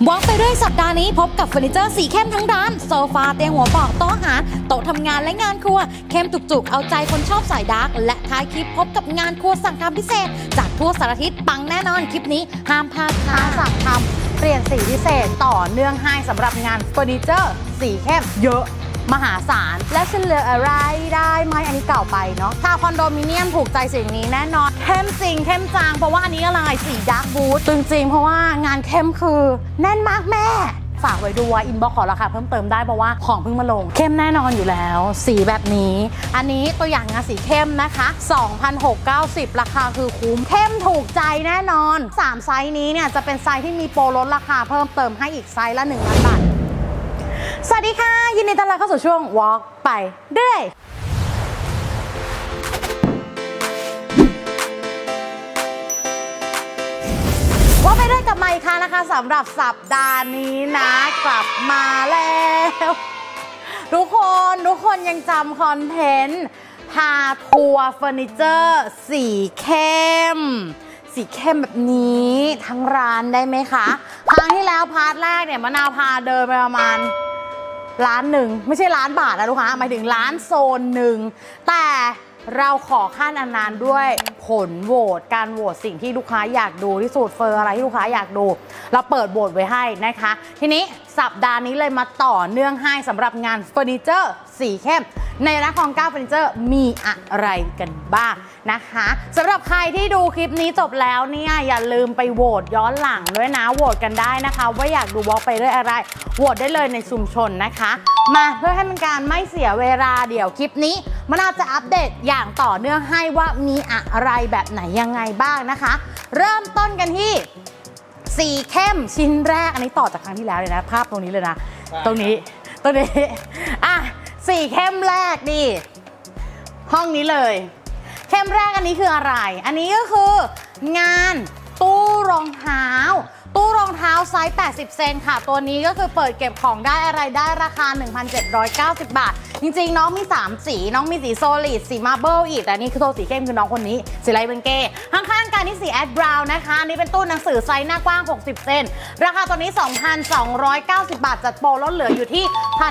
วอล์กไปด้วยสัปดาห์นี้พบกับเฟอร์นิเจอร์สีเข้มทั้งร้านโซฟาเตียงหัวเบาะโต๊ะอาหารโต๊ะทำงานและงานครัวเข้มจุกๆเอาใจคนชอบสายดาร์กและท้ายคลิปพบกับงานครัวสั่งทำพิเศษจากทั่วสารทิศปังแน่นอนคลิปนี้ห้ามพลาดค่ะสั่งทำเปลี่ยนสีพิเศษต่อเนื่องให้สำหรับงานเฟอร์นิเจอร์สีเข้มเยอะมหาศาลและฉันเหลืออะไรได้ไหมอันนี้เก่าไปเนาะถ้าคอนโดมิเนียมถูกใจสิ่งนี้แน่นอนเข้มจริงเข้มจางเพราะว่าอันนี้อะไรสีดาร์กบูทจริงๆเพราะว่างานเข้มคือแน่นมากแม่ฝากไว้ดูว่าอินบ็อกซ์ขอราคาเพิ่มเติมได้เพราะว่าของเพิ่งมาลงเข้มแน่นอนอยู่แล้วสีแบบนี้อันนี้ตัวอย่างงานสีเข้มนะคะ 2,690 ราคาคือคุ้มเข้มถูกใจแน่นอน3ไซส์นี้เนี่ยจะเป็นไซส์ที่มีโปรลดราคาเพิ่มเติมให้อีกไซส์ละ 1,000 บาทสวัสดีค่ะยินดีต้อนรับเข้าสู่ช่วง Walk ไปเรื่อยวอล์กไปเรื่อยกับมาอีกครั้งนะคะสำหรับสัปดาห์นี้นะกลับมาแล้วทุกคนยังจำคอนเทนต์พาทัวร์เฟอร์นิเจอร์สีเข้มแบบนี้ทั้งร้านได้ไหมคะครั้งที่แล้วพาร์ทแรกเนี่ยมะนาวพาเดินไปประมาณล้านหนึ่งไม่ใช่ล้านบาทนะลูกค้าหมายถึงล้านโซนหนึ่งแต่เราขอขั้นนานๆด้วยผลโหวตการโหวตสิ่งที่ลูกค้าอยากดูที่สุดเฟอร์อะไรที่ลูกค้าอยากดูเราเปิดโหวตไว้ให้นะคะทีนี้สัปดาห์นี้เลยมาต่อเนื่องให้สำหรับงานเฟอร์นิเจอร์สีเข้มในร้านของก้าวเฟอร์นิเจอร์มีอะไรกันบ้างนะคะสำหรับใครที่ดูคลิปนี้จบแล้วเนี่ยอย่าลืมไปโหวตย้อนหลังด้วยนะโหวตกันได้นะคะว่าอยากดูวอล์กไปเรื่อยอะไรโหวตได้เลยในชุมชนนะคะมาเพื่อให้เป็นการไม่เสียเวลาเดี๋ยวคลิปนี้มันอาจจะอัปเดตอย่างต่อเนื่องให้ว่ามีอะไรแบบไหนยังไงบ้างนะคะเริ่มต้นกันที่สีเข้มชิ้นแรกอันนี้ต่อจากครั้งที่แล้วเลยนะภาพตรงนี้เลยนะตรงนี้อ่ะสีเข้มแรกดิห้องนี้เลยเข้มแรกอันนี้คืออะไรอันนี้ก็คืองานตู้รองเท้าไซส์80เซนค่ะตัวนี้ก็คือเปิดเก็บของได้อะไรได้ราคา 1,790 บาทจริงๆน้องมี3สีน้องมีสีโซลิดสีมาร์เบิลอีกแต่นี่คือตัวสีเข้มคือน้องคนนี้สีไลท์เบงเก้ข้างๆกันนี่สีแอดบราวน์นะคะนี่เป็นตู้หนังสือไซส์หน้ากว้าง60เซนราคาตัวนี้ 2,290 บาทจัดโปรลดเหลืออยู่ที่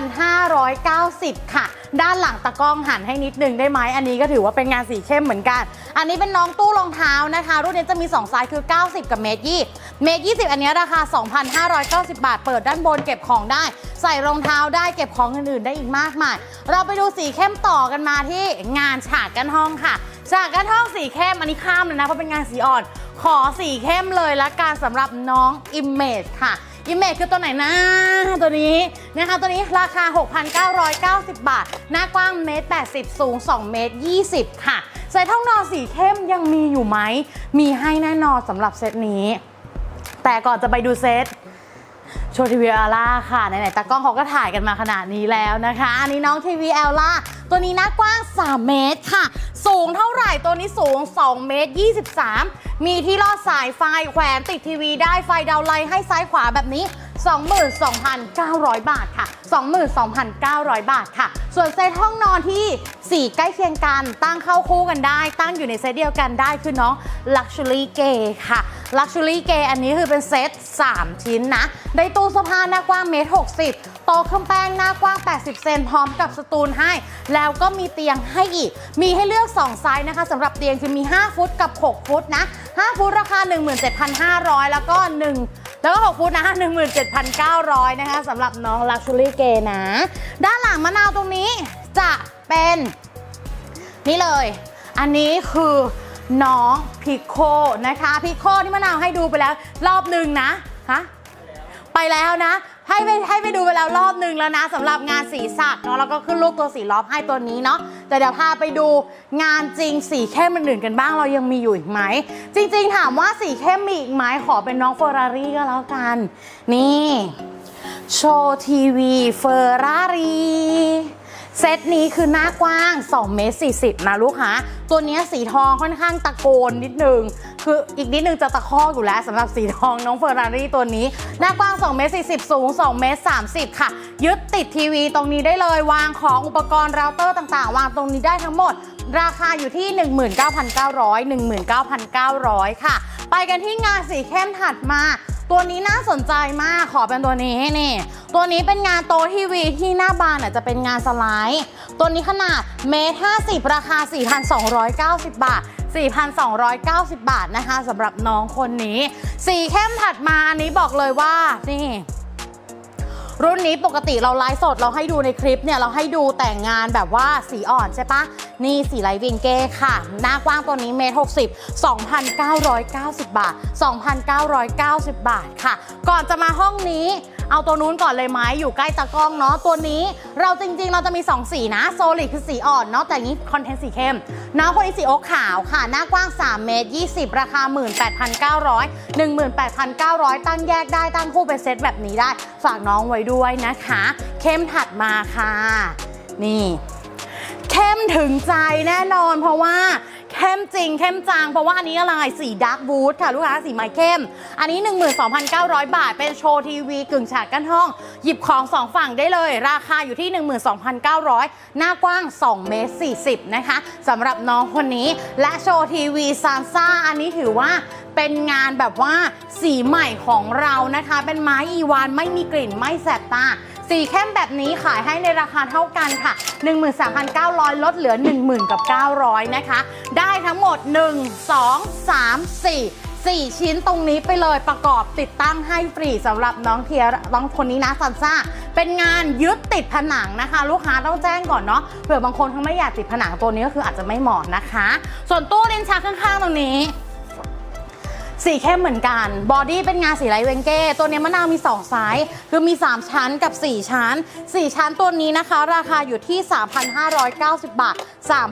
1,590 ค่ะด้านหลังตะกล้องหันให้นิดนึงได้ไหมอันนี้ก็ถือว่าเป็นงานสีเข้มเหมือนกันอันนี้เป็นน้องตู้รองเท้านะคะรุ่นนี้จะมี2ไซส์คือ90กับเมตร20อันนี้ราคา 2,590 บาทเปิดด้านบนเก็บของได้ใส่รองเท้าได้เก็บของอื่นๆได้อีกมากมายเราไปดูสีเข้มต่อกันมาที่งานฉากกั้นห้องค่ะฉากกั้นห้องสีเข้มอันนี้ข้ามเลยนะเพราะเป็นงานสีอ่อนขอสีเข้มเลยละกันสำหรับน้อง Image ค่ะImage คือตัวไหนนะตัวนี้นะคะตัวนี้ราคา 6,990 บาทหน้ากว้าง1.80 เมตรสูง2.20 เมตรค่ะใส่ห้องนอนสีเข้มยังมีอยู่ไหมมีให้แน่นอนสำหรับเซตนี้แต่ก่อนจะไปดูเซตโชว์ทีวีเอลล่าค่ะไหนๆตากล้องเขาก็ถ่ายกันมาขนาดนี้แล้วนะคะอันนี้น้องทีวีเอลล่าตัวนี้หน้ากว้าง3 เมตรค่ะสูงเท่าไหร่ตัวนี้สูง2.23 เมตรมีที่ลอดสายไฟแขวนติดทีวีได้ไฟดาวไลท์ให้ซ้ายขวาแบบนี้ 22,900 บาทค่ะ 22,900 บาทค่ะส่วนเซตห้องนอนที่สีใกล้เคียงกันตั้งเข้าคู่กันได้ตั้งอยู่ในเซตเดียวกันได้คือน้อง Luxury Gay ค่ะ Luxury Gay อันนี้คือเป็นเซต3ชิ้นนะได้ตู้เสื้อผ้าหน้ากว้าง1.60 เมตรโต๊ะเครื่องแป้งหน้ากว้าง80เซนพร้อมกับสตูลให้แล้วก็มีเตียงให้อีกมีให้เลือก2ไซส์นะคะสำหรับเตียงคือมี5ฟุตกับ6ฟุตนะ5ฟุตราคา 17,500 แล้วก็6ฟุตนะ 17,900 นะคะสำหรับน้อง Luxury Gay นะด้านหลังมะนาวตรงนี้จะเป็นนี่เลยอันนี้คือน้องพิโคนะคะพิโคที่มะนาวให้ดูไปแล้วรอบหนึ่งนะไปแล้วนะให้ไปดูไปแล้วรอบหนึ่งแล้วนะสำหรับงานสีสักเนาะแล้วก็ขึ้นรูปตัวสีล้อมให้ตัวนี้เนาะแต่เดี๋ยวพาไปดูงานจริงสีเข้มอื่นๆกันบ้างเรายังมีอยู่อีกไหมจริงๆถามว่าสีเข้มมีอีกไหมขอเป็นน้องเฟอร์รารี่ก็แล้วกันนี่โชว์ทีวีเฟอร์รารี่เซตนี้คือหน้ากว้าง2.40 เมตรนะลูกค้าตัวนี้สีทองค่อนข้างตะโกนนิดนึงคืออีกนิดนึงจะตะคอกอยู่แล้วสำหรับสีทองน้องเฟอร์รารี่ตัวนี้หน้ากว้าง2.40 เมตรสูง2.30 เมตรค่ะยึดติดทีวีตรงนี้ได้เลยวางของอุปกรณ์เราเตอร์ต่างๆวางตรงนี้ได้ทั้งหมดราคาอยู่ที่ 19,900 ค่ะไปกันที่งานสีเข้มถัดมาตัวนี้น่าสนใจมากขอเป็นตัวนี้นี่ตัวนี้เป็นงานโต๊ะทีวีที่หน้าบานจะเป็นงานสไลด์ตัวนี้ขนาด1.50 ราคา 4,290 บาท 4,290 บาทนะคะสำหรับน้องคนนี้สีเข้มถัดมาอันนี้บอกเลยว่านี่รุ่นนี้ปกติเราไลฟ์สดเราให้ดูในคลิปเนี่ยเราให้ดูแต่งงานแบบว่าสีอ่อนใช่ปะนี่สีไลท์วิงเก้ค่ะหน้ากว้างตัวนี้1.60 2,990 บาท 2,990 บาทค่ะก่อนจะมาห้องนี้เอาตัวนู้นก่อนเลยไหมอยู่ใกล้ตากล้องเนาะตัวนี้เราจริงๆเราจะมี2สีนะโซลิดคือสีอ่อนเนาะแต่นี้คอนเทนต์สีเข้มน้องคนนี้สีโอ๊คขาวค่ะหน้ากว้าง3.20 เมตรราคา 18,900 18,900 ตั้งแยกได้ตั้งคู่เป็นเซตแบบนี้ได้ฝากน้องไว้ด้วยนะคะเข้มถัดมาค่ะนี่เข้มถึงใจแน่นอนเพราะว่าเข้มจริงเข้มจางเพราะว่าอันนี้อะไรสีดาร์กวูดค่ะลูกค้าสีไม้เข้มอันนี้ 12,900 บาทเป็นโชว์ทีวีกึ่งฉากกั้นห้องหยิบของ2ฝั่งได้เลยราคาอยู่ที่ 12,900 หน้ากว้าง2.40 เมตรนะคะสำหรับน้องคนนี้และโชว์ทีวีซานซ่าอันนี้ถือว่าเป็นงานแบบว่าสีใหม่ของเรานะคะเป็นไม้อีวานไม่มีกลิ่นไม่แสบตาสีเข้มแบบนี้ขายให้ในราคาเท่ากันค่ะ 13,900 ลดเหลือ 10,900 นะคะได้ทั้งหมด 1 2 3 4ชิ้นตรงนี้ไปเลยประกอบติดตั้งให้ฟรีสำหรับน้องเทียน้องคนนี้นะซันซ่าเป็นงานยึดติดผนังนะคะลูกค้าต้องแจ้งก่อนเนาะเผื่อบางคนเขาไม่อยากติดผนังตัวนี้ก็คืออาจจะไม่เหมาะนะคะส่วนตู้ลิ้นชักข้างๆตรงนี้สีเข้มเหมือนกันบอดี้เป็นงานสีไลท์เวงเก้ตัวนี้มะนาวมี2ไซส์คือมี3ชั้นกับ4ชั้น4ชั้นตัวนี้นะคะราคาอยู่ที่ 3,590 บาท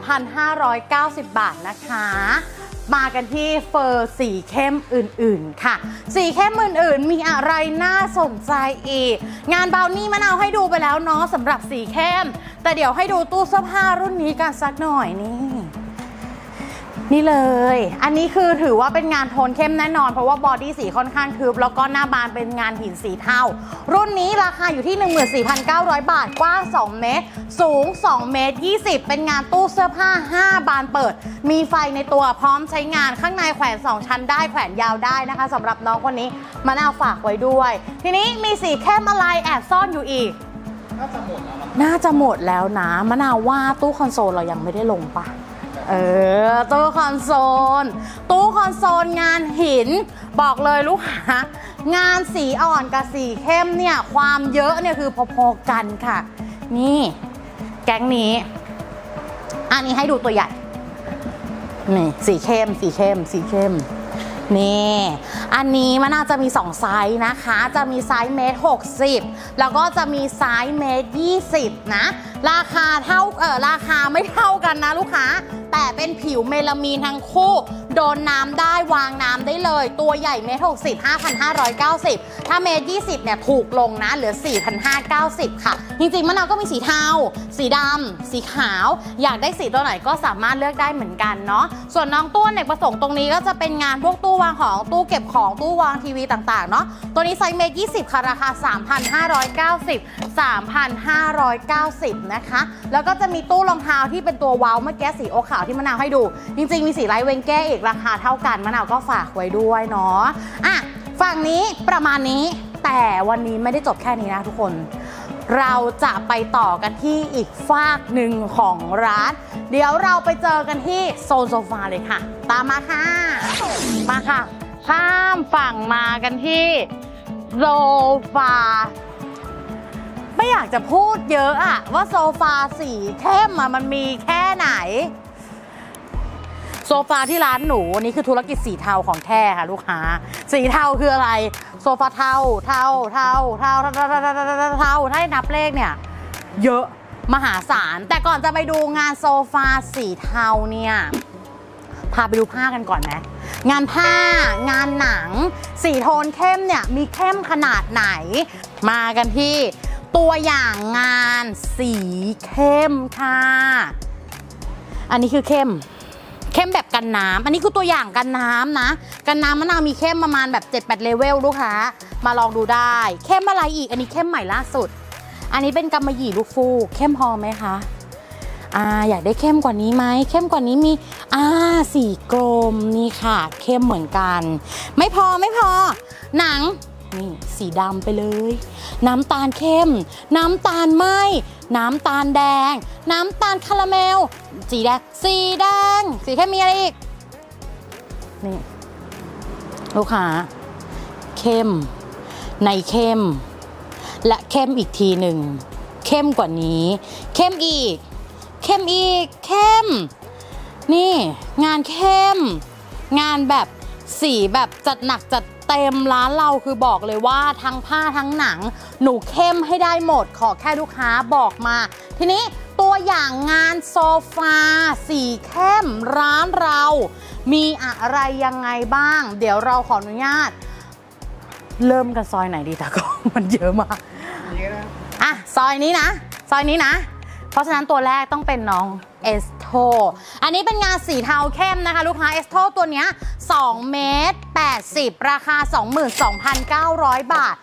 3,590 บาทนะคะมากันที่เฟอร์สีเข้มอื่นๆค่ะสีเข้มอื่นๆมีอะไรน่าสนใจอีกงานเบลนี่มะนาวให้ดูไปแล้วเนาะสำหรับสีเข้มแต่เดี๋ยวให้ดูตู้เสื้อผ้ารุ่นนี้กันสักหน่อยนี่เลยอันนี้คือถือว่าเป็นงานโทนเข้มแน่นอนเพราะว่าบอดี้สีค่อนข้างทึบแล้วก็หน้าบานเป็นงานหินสีเทารุ่นนี้ราคาอยู่ที่ 14,900 บาทกว้าง2 เมตรสูง2 เมตร 20เป็นงานตู้เสื้อผ้า5 บานเปิดมีไฟในตัวพร้อมใช้งานข้างในแขวน2ชั้นได้แขวนยาวได้นะคะสำหรับน้องคนนี้มะนาวฝากไว้ด้วยทีนี้มีสีเข้มอะไรแอบซ่อนอยู่อีกน่าจะหมดแล้วนะมะนาวว่าตู้คอนโซลเรายังไม่ได้ลงปะตู้คอนโซลงานหินบอกเลยลูกค้างานสีอ่อนกับสีเข้มเนี่ยความเยอะเนี่ยคือพอๆกันค่ะนี่แก๊งนี้อันนี้ให้ดูตัวใหญ่นี่สีเข้มนี่อันนี้มันน่าจะมี2ไซส์นะคะจะมีไซส์1.60 แล้วก็จะมีไซส์1.20 นะราคาไม่เท่ากันนะลูกค้าแต่เป็นผิวเมลามีนทั้งคู่โดนน้ำได้วางน้ำได้เลยตัวใหญ่1.60 5,590 ถ้า1.20 เนี่ยถูกลงนะเหลือ 4,590 ค่ะจริงๆมะนาวก็มีสีเทาสีดำสีขาวอยากได้สีตัวไหนก็สามารถเลือกได้เหมือนกันเนาะส่วนน้องตู้เอกประสงค์ตรงนี้ก็จะเป็นงานพวกตู้วางของตู้เก็บของตู้วางทีวีต่างๆเนาะตัวนี้ไซส์1.20 ค่ะราคา 3,590 นะคะแล้วก็จะมีตู้รองเท้าที่เป็นตัวว้าวเมื่อกี้สีโอขาวที่มะนาวให้ดูจริงๆมีสีไลท์เวงเก้อีกราคาเท่ากันมะนาวก็ฝากไว้ด้วยเนาะฝั่งนี้ประมาณนี้แต่วันนี้ไม่ได้จบแค่นี้นะทุกคนเราจะไปต่อกันที่อีกฝากหนึ่งของร้านเดี๋ยวเราไปเจอกันที่โซนโซฟาเลยค่ะตามมาค่ะข้ามฝั่งมากันที่โซฟาไม่อยากจะพูดเยอะอะว่าโซฟาสีเข้มมันมีแค่ไหนโซฟาที่ร้านหนูนี่คือธุรกิจสีเทาของแท้ค่ะลูกค้าสีเทาคืออะไรโซฟาเทาถ้าให้นับเลขเนี่ยเยอะมหาศาลแต่ก่อนจะไปดูงานโซฟาสีเทาเนี่ยพาไปดูผ้ากันก่อนไหมงานผ้างานหนังสีโทนเข้มเนี่ยมีเข้มขนาดไหนมากันที่ตัวอย่างงานสีเข้มค่ะอันนี้คือเข้มแบบกันน้ำอันนี้คือตัวอย่างกันน้ำนะกันน้ำมะนาวมีเข้มประมาณแบบ 7-8 เลเวลลูกค้ามาลองดูได้เข้มอะไรอีกอันนี้เข้มใหม่ล่าสุดอันนี้เป็นกำมะหยี่ลูกฟูเข้มพอไหมคะอยากได้เข้มกว่านี้ไหมเข้มกว่านี้มีสีกรมนี่ค่ะเข้มเหมือนกันไม่พอหนังนี่สีดำไปเลยน้ำตาลเข้มน้ำตาลไหมน้ำตาลแดงน้ำตาลคาราเมลสีแดงสีเข้มมีอะไรอีกนี่ลูกค้าเข้มในเข้มและเข้มอีกทีหนึ่งเข้มกว่านี้เข้มอีกเข้มนี่งานเข้มงานแบบสีแบบจัดหนักจัดเต็มร้านเราคือบอกเลยว่าทั้งผ้าทั้งหนังหนูเข้มให้ได้หมดขอแค่ลูกค้าบอกมาทีนี้ตัวอย่างงานโซฟาสีเข้มร้านเรามีอะไรยังไงบ้างเดี๋ยวเราขออนุญาตเริ่มกันซอยไหนดีตากล้องมันเยอะมากซอยนี้นะเพราะฉะนั้นตัวแรกต้องเป็นน้องเอสโทอันนี้เป็นงานสีเทาเข้มนะคะลูกค้าเอสโทตัวนี้2 เมตร 80ราคา 22,900 บาท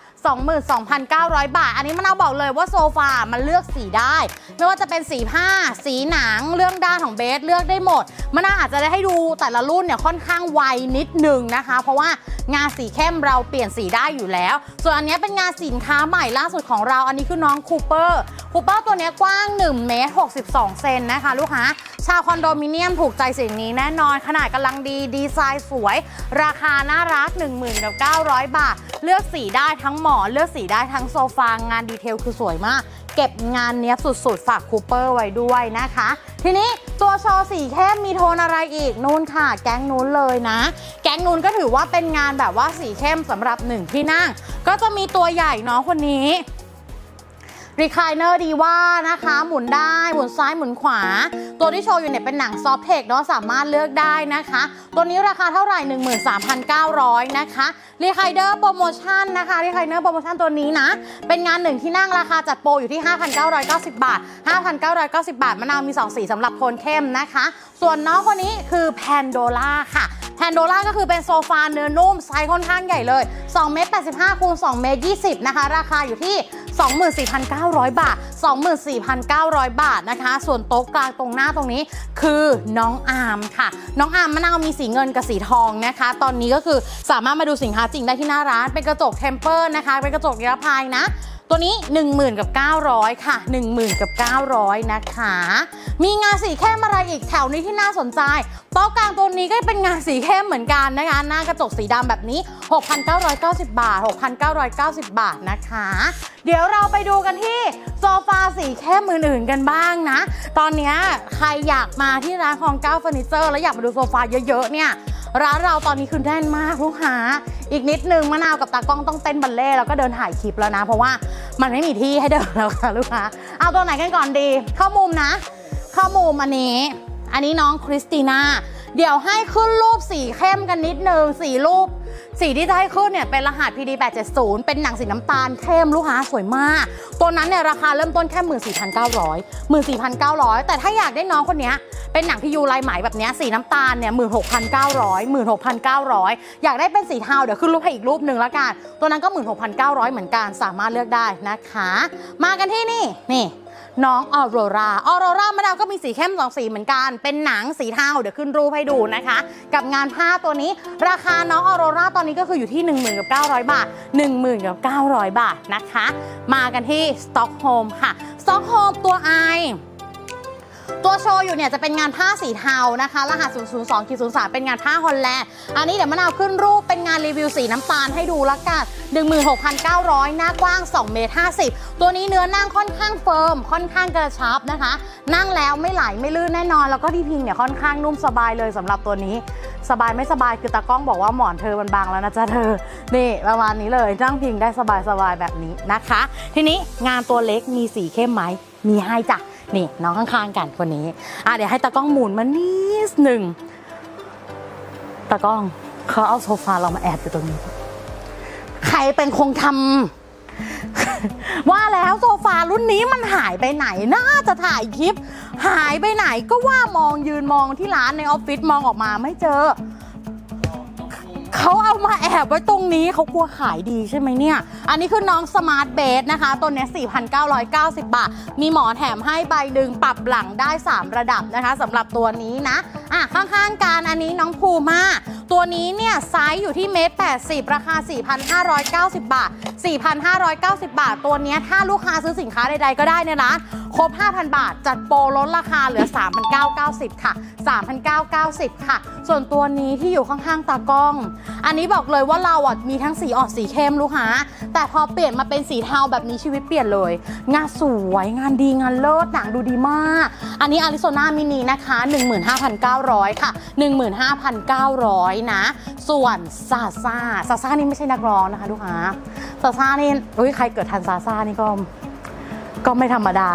22,900 บาทอันนี้มะนาวบอกเลยว่าโซฟามันเลือกสีได้ไม่ว่าจะเป็นสีผ้าสีหนังเรื่องด้านของเบสเลือกได้หมดมะนาวอาจจะได้ให้ดูแต่ละรุ่นเนี่ยค่อนข้างไวนิดนึงนะคะเพราะว่างานสีเข้มเราเปลี่ยนสีได้อยู่แล้วส่วนอันนี้เป็นงานสินค้าใหม่ล่าสุดของเราอันนี้คือน้องคูเปอร์ตัวนี้กว้าง1 เมตร 62 เซนนะคะลูกค้าชาวคอนโดมิเนียมถูกใจสิ่งนี้แน่นอนขนาดกำลังดีดีไซน์สวยราคาน่ารัก 19,000 บาทเลือกสีได้ทั้งหมอนเลือกสีได้ทั้งโซฟางานดีเทลคือสวยมากเก็บงานเนี้ยสุดๆฝากคูเปอร์ไว้ด้วยนะคะทีนี้ตัวโชว์สีเข้มมีโทนอะไรอีกนู่นค่ะแก๊งนู้นเลยนะแก๊งนู้นก็ถือว่าเป็นงานแบบว่าสีเข้มสำหรับ1ที่นั่งก็จะมีตัวใหญ่เนาะคนนี้รีคลายเนอร์ดีว่านะคะหมุนได้หมุนซ้ายหมุนขวาตัวที่โชว์อยู่เนี่ยเป็นหนังซอฟต์เทคเนาะสามารถเลือกได้นะคะตัวนี้ราคาเท่าไหร่ 13,900 นะคะรีคลายเนอร์โปรโมชั่นนะคะรีคลายเนอร์โปรโมชั่นตัวนี้นะเป็นงาน1ที่นั่งราคาจัดโปรอยู่ที่ 5,990 บาท 5,990 บาทมะนาวมี2สีสำหรับโทนเข้มนะคะส่วนน้องคนนี้คือแพนโดล่าค่ะแพนโดล่าก็คือเป็นโซฟาเนื้อนุ่มไซส์ค่อนข้างใหญ่เลย2 เมตร 85 คูณ 2 เมตร 20นะคะราคาอยู่ที่ 24,900 บาท 24,900 บาทนะคะส่วนโต๊ะกลางตรงหน้าตรงนี้คือน้องอาร์มค่ะน้องอาร์มมะนาวมีสีเงินกับสีทองนะคะตอนนี้ก็คือสามารถมาดูสินค้าจริงได้ที่หน้าร้านเป็นกระจกเทมเปอร์นะคะเป็นกระจกนิรภัยนะตัวนี้ 10,900 ค่ะ 10,900 นะคะมีงานสีเข้มอะไรอีกแถวนี้ที่น่าสนใจโต๊ะกลางตัวนี้ก็เป็นงานสีเข้มเหมือนกันนะคะหน้ากระจกสีดำแบบนี้ 6,990 บาท 6,990 บาทนะคะเดี๋ยวเราไปดูกันที่โซฟาสีเข้มอื่นๆกันบ้างนะตอนนี้ใครอยากมาที่ร้านของ9เฟอร์นิเจอร์แล้วอยากมาดูโซฟาเยอะๆเนี่ยร้านเราตอนนี้คือแน่นมากลูกค้าอีกนิดนึงมะนาวกับตากล้องต้องเต้นบัลเล่แล้วก็เดินถ่ายคลิปแล้วนะเพราะว่ามันไม่มีที่ให้เดินแล้วค่ะลูกค้าเอาตัวไหนกันก่อนดีเข้ามุมนะเข้ามุมอันนี้น้องคริสติน่าเดี๋ยวให้ขึ้นรูปสีเข้มกันนิดนึงสีที่จะให้ขึ้นเนี่ยเป็นรหัส PD 870เป็นหนังสีน้ำตาลเข้มลูกค้าสวยมากตัวนั้นเนี่ยราคาเริ่มต้นแค่ 14,900 แต่ถ้าอยากได้น้องคนนี้เป็นหนังพี่ยูลายไหมแบบนี้สีน้ำตาลเนี่ย 16,900 อยากได้เป็นสีเทาเดี๋ยวขึ้นรูปให้อีกรูปหนึ่งแล้วกันตัวนั้นก็ 16,900 เหมือนกันสามารถเลือกได้นะคะมากันที่นี่น้องออโรรามะนาวก็มีสีเข้ม2สีเหมือนกันเป็นหนังสีเทาเดี๋ยวขึ้นรูปให้ดูนะคะกับงานผ้าตัวนี้ราคาน้องออโรราตอนนี้ก็คืออยู่ที่ 10,900 บาท 10,900 บาทนะคะมากันที่สต็อกโฮล์มค่ะสต็อกโฮล์มตัวโชว์อยู่เนี่ยจะเป็นงานผ้าสีเทานะคะรหัส 002-03 เป็นงานผ้าฮอลแลนด์อันนี้เดี๋ยวมะนาวขึ้นรูปเป็นงานรีวิวสีน้ำตาลให้ดูละกัน 16,900 หน้ากว้าง 2 เมตร 50 ตัวนี้เนื้อนั่งค่อนข้างเฟิร์มค่อนข้างกระชับนะคะนั่งแล้วไม่ไหลไม่ลื่นแน่นอนแล้วก็ที่พิงเนี่ยค่อนข้างนุ่มสบายเลยสำหรับตัวนี้สบายไม่สบายคือตากล้องบอกว่าหมอนเธอมันบางแล้วนะจ๊ะเธอนี่ประมาณนี้เลยนั่งพิงได้สบายแบบนี้นะคะทีนี้งานตัวเล็กมีสีเข้มไหมมีให้จ้ะนี่น้องข้างๆกันคนนี้เดี๋ยวให้ตากล้องหมุนมานิดหนึ่งตากล้องเขาเอาโซฟาเรามาแอบอยู่ตรงนี้ใครเป็นคงทำว่าแล้วโซฟารุ่นนี้มันหายไปไหนน่าจะถ่ายคลิปหายไปไหนก็ว่ามองยืนมองที่ร้านในออฟฟิศมองออกมาไม่เจอเขาเอามาแอบไว้ตรงนี้เขากลัวขายดีใช่ไหมเนี่ยอันนี้คือน้องสมาร์ทเบสนะคะตัวนี้ 4,990 บาทมีหมอนแถมให้ใบดึงปรับหลังได้3ระดับนะคะสำหรับตัวนี้นะข้างๆกันอันนี้น้องภูมาตัวนี้เนี่ยไซส์อยู่ที่1.80 ราคา 4,590 บาท 4,590 บาทตัวนี้ถ้าลูกค้าซื้อสินค้าใดๆก็ได้ในร้านครบ 5,000 บาทจัดโปรลดราคาเหลือ 3,990 ค่ะ 3,990 ค่ะส่วนตัวนี้ที่อยู่ข้างๆตากล้องอันนี้บอกเลยว่าเรามีทั้งสีอ่อนสีเข้มลูกค้าแต่พอเปลี่ยนมาเป็นสีเทาแบบนี้ชีวิตเปลี่ยนเลยงานสวยงานดีงานเลิศหนังดูดีมากอันนี้อาริโซนามินินะคะ 15,900 ค่ะ 15,900 นะส่วนซาซ่านี่ไม่ใช่นักร้องนะคะลูกค้าซาซ่านี่ใครเกิดทันซาซ่านี่ก็ไม่ธรรมดา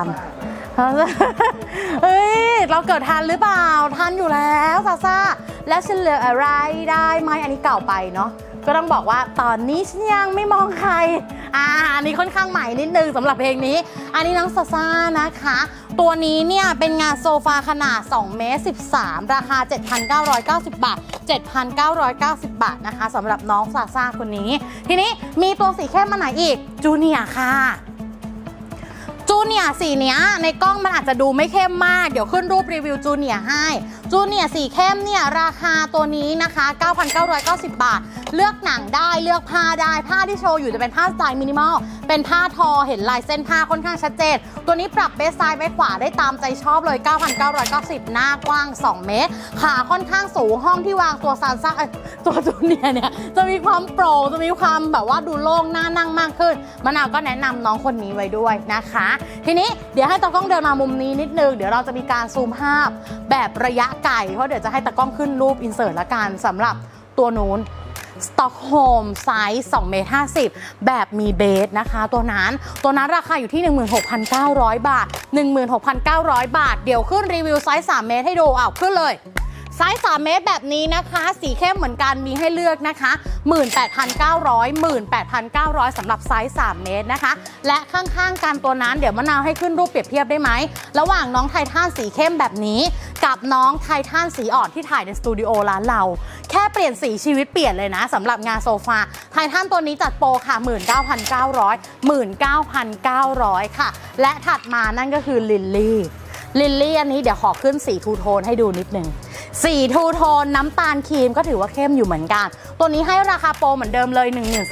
เฮ้ยเราเกิดทันหรือเปล่าทันอยู่แล้วซาซ่าแล้วฉันเหลืออะไรได้ไหมอันนี้เก่าไปเนาะก็ต้องบอกว่าตอนนี้ฉันยังไม่มองใครอันนี้ค่อนข้างใหม่นิดนึงสำหรับเพลงนี้อันนี้น้องซาซ่านะคะตัวนี้เนี่ยเป็นงานโซฟาขนาด2 เมตร 13ราคา 7,990 บาท 7,990 บาทนะคะสำหรับน้องซาซ่าคนนี้ทีนี้มีตัวสีเข้มมาไหนอีกจูเนียร์ค่ะจูเนียร์สีเนี้ยในกล้องมันอาจจะดูไม่เข้มมากเดี๋ยวขึ้นรูปรีวิวจูเนียร์ให้จูเนียร์สีเข้มเนี่ยราคาตัวนี้นะคะ 9,990 บาทเลือกหนังได้เลือกผ้าได้ผ้าที่โชว์อยู่จะเป็นผ้าสไตล์มินิมอลเป็นผ้าทอเห็นลายเส้นผ้าค่อนข้างชัดเจนตัวนี้ปรับเบสไซด์ไว้ขวาได้ตามใจชอบเลย 9,990 หน้ากว้าง2 เมตรขาค่อนข้างสูงห้องที่วางตัวซานซ่าตัวจูเนียร์เนี่ยจะมีความโปร่งจะมีความแบบว่าดูโล่งน่านั่งมากขึ้นมะนาวก็แนะนำน้องคนนี้ไว้ด้วยนะคะทีนี้เดี๋ยวให้ตากล้องเดินมามุมนี้นิดนึงเดี๋ยวเราจะมีการซูมภาพแบบระยะไกลเพราะเดี๋ยวจะให้ตากล้องขึ้นรูปอินเสิร์ตละกันสำหรับตัวนู้นสต็อกโฮล์มไซส์2 เมตร 50แบบมีเบสนะคะตัวนั้นราคาอยู่ที่ 16,900 บาท 16,900 บาทเดี๋ยวขึ้นรีวิวไซส์3 เมตรให้ดูขึ้นเลยไซส์3 เมตรแบบนี้นะคะสีเข้มเหมือนกันมีให้เลือกนะคะ 18,900 สำหรับไซส์3 เมตรนะคะและข้างๆกันตัวนั้นเดี๋ยวมะนาวให้ขึ้นรูปเปรียบเทียบได้ไหมระหว่างน้องไททันสีเข้มแบบนี้กับน้องไททันสีอ่อนที่ถ่ายในสตูดิโอร้านเราแค่เปลี่ยนสีชีวิตเปลี่ยนเลยนะสำหรับงานโซฟาไททันตัวนี้จัดโปรค่ะ 19,900 ค่ะและถัดมานั่นก็คือลิลลี่อันนี้เดี๋ยวขอขึ้นสีทูโทนให้ดูนิดนึงสีทูโทนน้ำตาลครีมก็ถือว่าเข้มอยู่เหมือนกันตัวนี้ให้ราคาโปรเหมือนเดิมเลย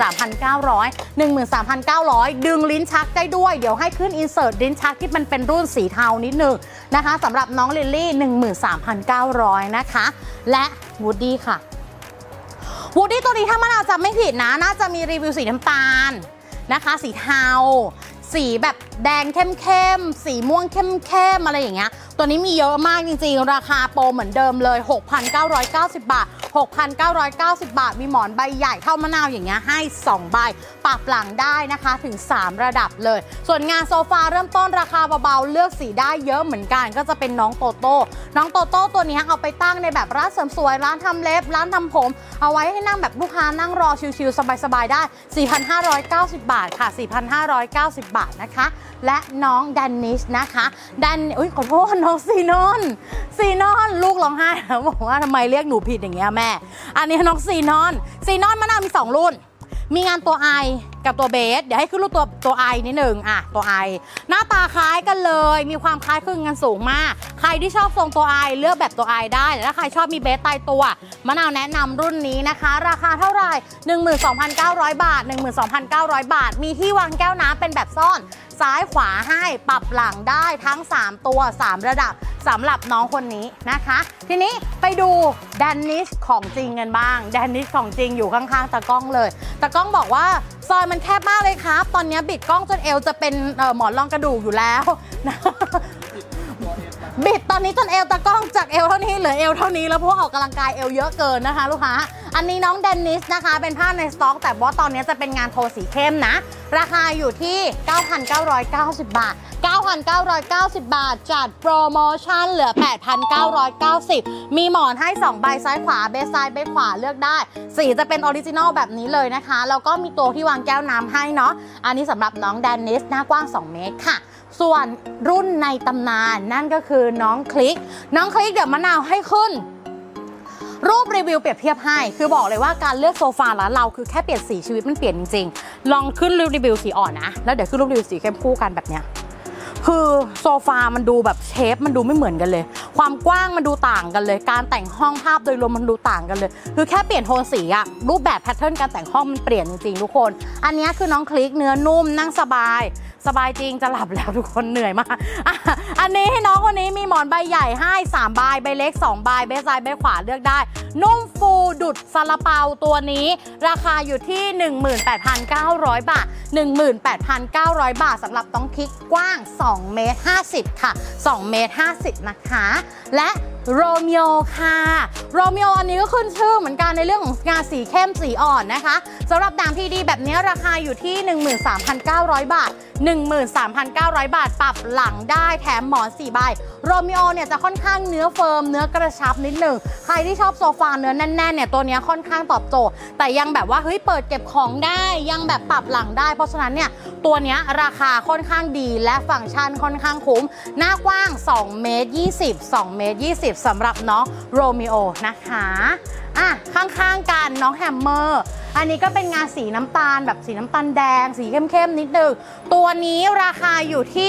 13,900 ดึงลิ้นชักได้ด้วยเดี๋ยวให้ขึ้นอินเสิร์ตลิ้นชักที่มันเป็นรุ่นสีเทานิดนึงนะคะสำหรับน้องลิลลี่ 13,900 นะคะและวูดดี้ค่ะวูดดี้ตัวนี้ถ้ามะนาวจำไม่ผิดนะน่าจะมีรีวิวสีน้ำตาลนะคะสีเทาสีแบบแดงเข้มสีม่วงเข้มอะไรอย่างเงี้ยตัวนี้มีเยอะมากจริงๆราคาโปรเหมือนเดิมเลย 6,990 บาท 6,990 บาทมีหมอนใบใหญ่เท่ามะนาวอย่างเงี้ยให้2ใบปรับหลังได้นะคะถึง3ระดับเลยส่วนงานโซฟาเริ่มต้นราคาเบาๆเลือกสีได้เยอะเหมือนกันก็จะเป็นน้องโตโต้ตัวนี้เอาไปตั้งในแบบร้านเสริมสวยร้านทำเล็บร้านทำผมเอาไว้ให้นั่งแบบลูกค้านั่งรอชิลๆสบายๆได้ 4,590 บาทค่ะ 4,590 บาทนะคะและน้องแดนนิชนะคะขอโทษน้องซีนอนลูกร้องไห้แล้วบอกว่าทำไมเรียกหนูผิดอย่างเงี้ยแม่อันนี้น้องซีนอนมะนาวมี2รุ่นมีงานตัว I กับตัวเบสเดี๋ยวให้ขึ้นรูปตัว I นิดนึงตัว I หน้าตาคล้ายกันเลยมีความคล้ายคลึงกันสูงมากใครที่ชอบทรงตัว I เลือกแบบตัว I ได้แต่ถ้าใครชอบมีเบสตายตัวมะนาวแนะนำรุ่นนี้นะคะราคาเท่าไหร่ 12,900 บาท 12,900 บาทมีที่วางแก้วน้ำเป็นแบบซ่อนซ้ายขวาให้ปรับหลังได้ทั้ง3ตัว3ระดับสำหรับน้องคนนี้นะคะทีนี้ไปดูแดนนิชของจริงกันบ้างแดนนิชของจริงอยู่ข้างๆตากล้องเลยตากล้องบอกว่าซอยมันแคบมากเลยครับตอนนี้บิดกล้องจนเอวจะเป็นหมอนรองกระดูกอยู่แล้วนะบิดตอนนี้จนเอวตากล้องจากเอวเท่านี้เหลือเอวเท่านี้แล้วเพราะออกกำลังกายเอวเยอะเกินนะคะลูกค้าอันนี้น้องแดนนิสนะคะเป็นผ้าในสต็อกแต่ว่าตอนนี้จะเป็นงานโทนสีเข้มนะราคาอยู่ที่ 9,990 บาท 9,990 บาทจัดโปรโมชั่นเหลือ 8,990 มีหมอนให้2ใบซ้ายขวาเบสซ้ายเบสขวาเลือกได้สีจะเป็นออริจินอลแบบนี้เลยนะคะแล้วก็มีตัวที่วางแก้วน้ำให้เนาะอันนี้สำหรับน้องแดนนิสหน้ากว้าง2 เมตรค่ะส่วนรุ่นในตำนานนั่นก็คือน้องคลิกเดี๋ยวมะนาวให้ขึ้นรูปรีวิวเปรียบเทียบให้คือบอกเลยว่าการเลือกโซฟาร้านเราคือแค่เปลี่ยนสีชีวิตมันเปลี่ยนจริงๆลองขึ้นรูปรีวิวสีอ่อนนะแล้วเดี๋ยวขึ้นรูปรีวิวสีเข้มคู่กันแบบเนี้ยคือโซฟามันดูแบบเชฟมันดูไม่เหมือนกันเลยความกว้างมันดูต่างกันเลยการแต่งห้องภาพโดยรวมมันดูต่างกันเลยคือแค่เปลี่ยนโทนสีอะรูปแบบแพทเทิร์นการแต่งห้องมันเปลี่ยนจริงๆทุกคนอันนี้คือน้องคลิกเนื้อนุ่มนั่งสบายจริงจะหลับแล้วทุกคนเหนื่อยมากอันนี้ให้น้องคนนี้มีหมอนใบใหญ่ให้3ใบใบเล็ก2ใบใบซ้ายใบขวาเลือกได้นุ่มฟูดุดซาลาเปาตัวนี้ราคาอยู่ที่ 18,900 บาท 18,900 บาทสำหรับต้องคลิกกว้าง2 เมตร 50ค่ะ2 เมตร 50นะคะและโรมิโอค่ะโรมิโออันนี้ก็ขึ้นชื่อเหมือนกันในเรื่องของงานสีเข้มสีอ่อนนะคะสำหรับด่างพีดีแบบนี้ราคาอยู่ที่ 13,900 บาท 13,900 บาทปรับหลังได้แถมหมอน4ใบโรมิโอเนี่ยจะค่อนข้างเนื้อเฟิร์มเนื้อกระชับนิดหนึ่งใครที่ชอบโซฟาเนื้อแน่นๆเนี่ยตัวนี้ค่อนข้างตอบโจทย์แต่ยังแบบว่าเฮ้ยเปิดเก็บของได้ยังแบบปรับหลังได้เพราะฉะนั้นเนี่ยตัวนี้ราคาค่อนข้างดีและฟังก์ชันค่อนข้างคุ้มหน้ากว้าง2 เมตร 20 2 เมตร 20สำหรับน้องโรมิโอนะคะข้างๆกันน้องแฮมเมอร์อันนี้ก็เป็นงานสีน้ำตาลแบบสีน้ำตาลแดงสีเข้มๆนิดนึงตัวนี้ราคาอยู่ที่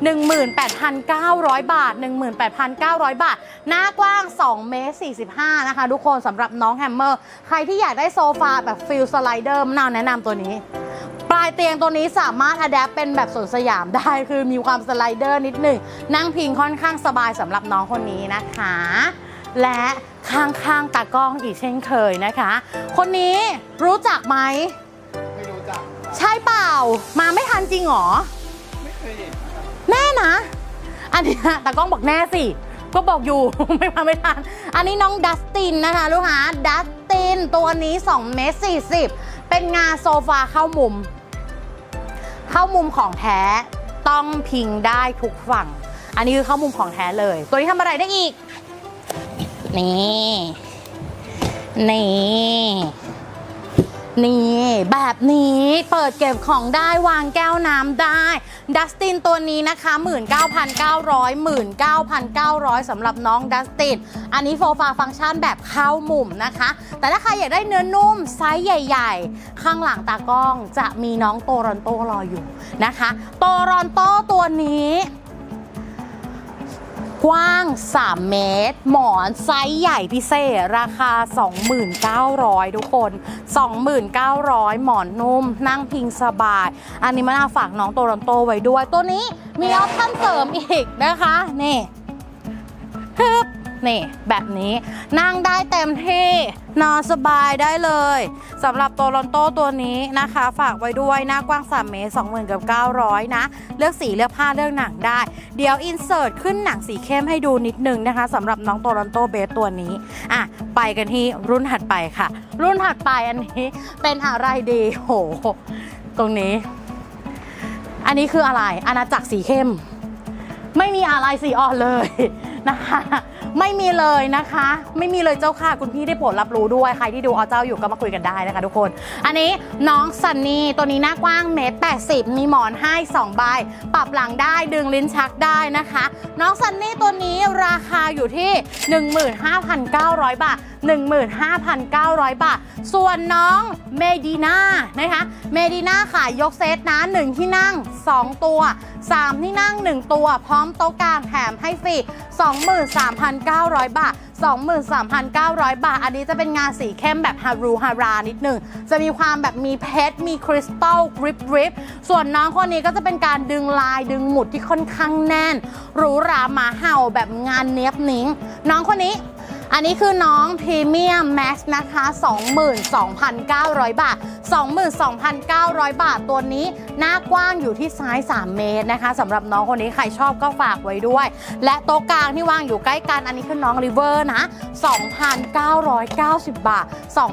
18,900 บาท 18,900 บาทหน้ากว้าง2 เมตร 45นะคะทุกคนสำหรับน้องแฮมเมอร์ใครที่อยากได้โซฟาแบบฟิลสไลเดอร์น่าแนะนำตัวนี้ปลายเตียงตัวนี้สามารถอะแดปเป็นแบบสวนสยามได้คือมีความสไลเดอร์นิดหนึ่งนั่งพิงค่อนข้างสบายสำหรับน้องคนนี้นะคะและข้างๆตากล้องอีกเช่นเคยนะคะคนนี้รู้จักไหมไม่รู้จักใช่เปล่ามาไม่ทันจริงหรอไม่เคยเห็นแน่นะอันนี้ตากล้องบอกแน่สิก็บอกอยู่ ไม่ทันอันนี้น้องดัสตินนะคะลูกค้าดัสตินตัวนี้2 เมตร 40เป็นงานโซฟาเข้ามุมของแท้ต้องพิงได้ทุกฝั่งอันนี้คือเข้ามุมของแท้เลยตัวนี้ทำอะไรได้อีกนี่แบบนี้เปิดเก็บของได้วางแก้วน้ำได้ดัสตินตัวนี้นะคะ 19,900 สำหรับน้องดัสตินอันนี้โฟฟาฟังก์ชันแบบเข้ามุมนะคะแต่ถ้าใครอยากได้เนื้อนุ่มไซส์ใหญ่ๆข้างหลังตากล้องจะมีน้องโตรอนโตรออยู่นะคะโตรอนโตตัวนี้กว้าง3 เมตรหมอนไซส์ใหญ่พิเศษราคา 29,000 ทุกคน 29,000 หมอนนุ่มนั่งพิงสบายอันนี้มาน่าฝากน้องโตรอนโตไว้ด้วยตัวนี้มีออปชั่นเสริมอีกนะคะนี่นี่แบบนี้นั่งได้เต็มที่นอนสบายได้เลยสำหรับโตรอนโตตัวนี้นะคะฝากไว้ด้วยหน้ากว้าง3 เมตร 20,900 นะเลือกสีเลือกผ้าเลือกหนังได้เดี๋ยวอินเสิร์ตขึ้นหนังสีเข้มให้ดูนิดนึงนะคะสำหรับน้องโตรอนโตเบสตัวนี้ไปกันที่รุ่นถัดไปค่ะรุ่นถัดไปอันนี้เป็นอะไรดีโหตรงนี้อันนี้คืออะไรอาณาจักรสีเข้มไม่มีอะไรสีอ่อนเลยนะคะไม่มีเลยนะคะไม่มีเลยเจ้าค่ะคุณพี่ได้โปรดรับรู้ด้วยใครที่ดูเจ้าอยู่ก็มาคุยกันได้นะคะทุกคนอันนี้น้องซันนี่ตัวนี้หน้ากว้างเมตร 80มีหมอนให้2 ใบปรับหลังได้ดึงลิ้นชักได้นะคะน้องซันนี่ตัวนี้ราคาอยู่ที่ 15,900 บาท 15,900 บาทส่วนน้องเมดีน่านะคะเมดีน่าขายยกเซตนะ1ที่นั่ง2ตัว3ที่นั่ง1ตัวพร้อมโต๊ะกลางแถมให้ฟรี 23,900 บาท 23,900 บาทอันนี้จะเป็นงานสีเข้มแบบฮารูฮารานิดหนึ่งจะมีความแบบมีเพชรมีคริสตัลกริปส่วนน้องคนนี้ก็จะเป็นการดึงลายดึงหมุดที่ค่อนข้างแน่นหรูหราหมาเห่าแบบงานเนี้ยบนิ้งน้องคนนี้อันนี้คือน้องพรีเมียมแม็กซ์นะคะ 22,900 บาท 22,900 บาทตัวนี้หน้ากว้างอยู่ที่ไซส์3 เมตรนะคะสำหรับน้องคนนี้ใครชอบก็ฝากไว้ด้วยและโต๊ะกลางที่วางอยู่ใกล้กันอันนี้คือน้องริเวอร์นะ 2,990 บาท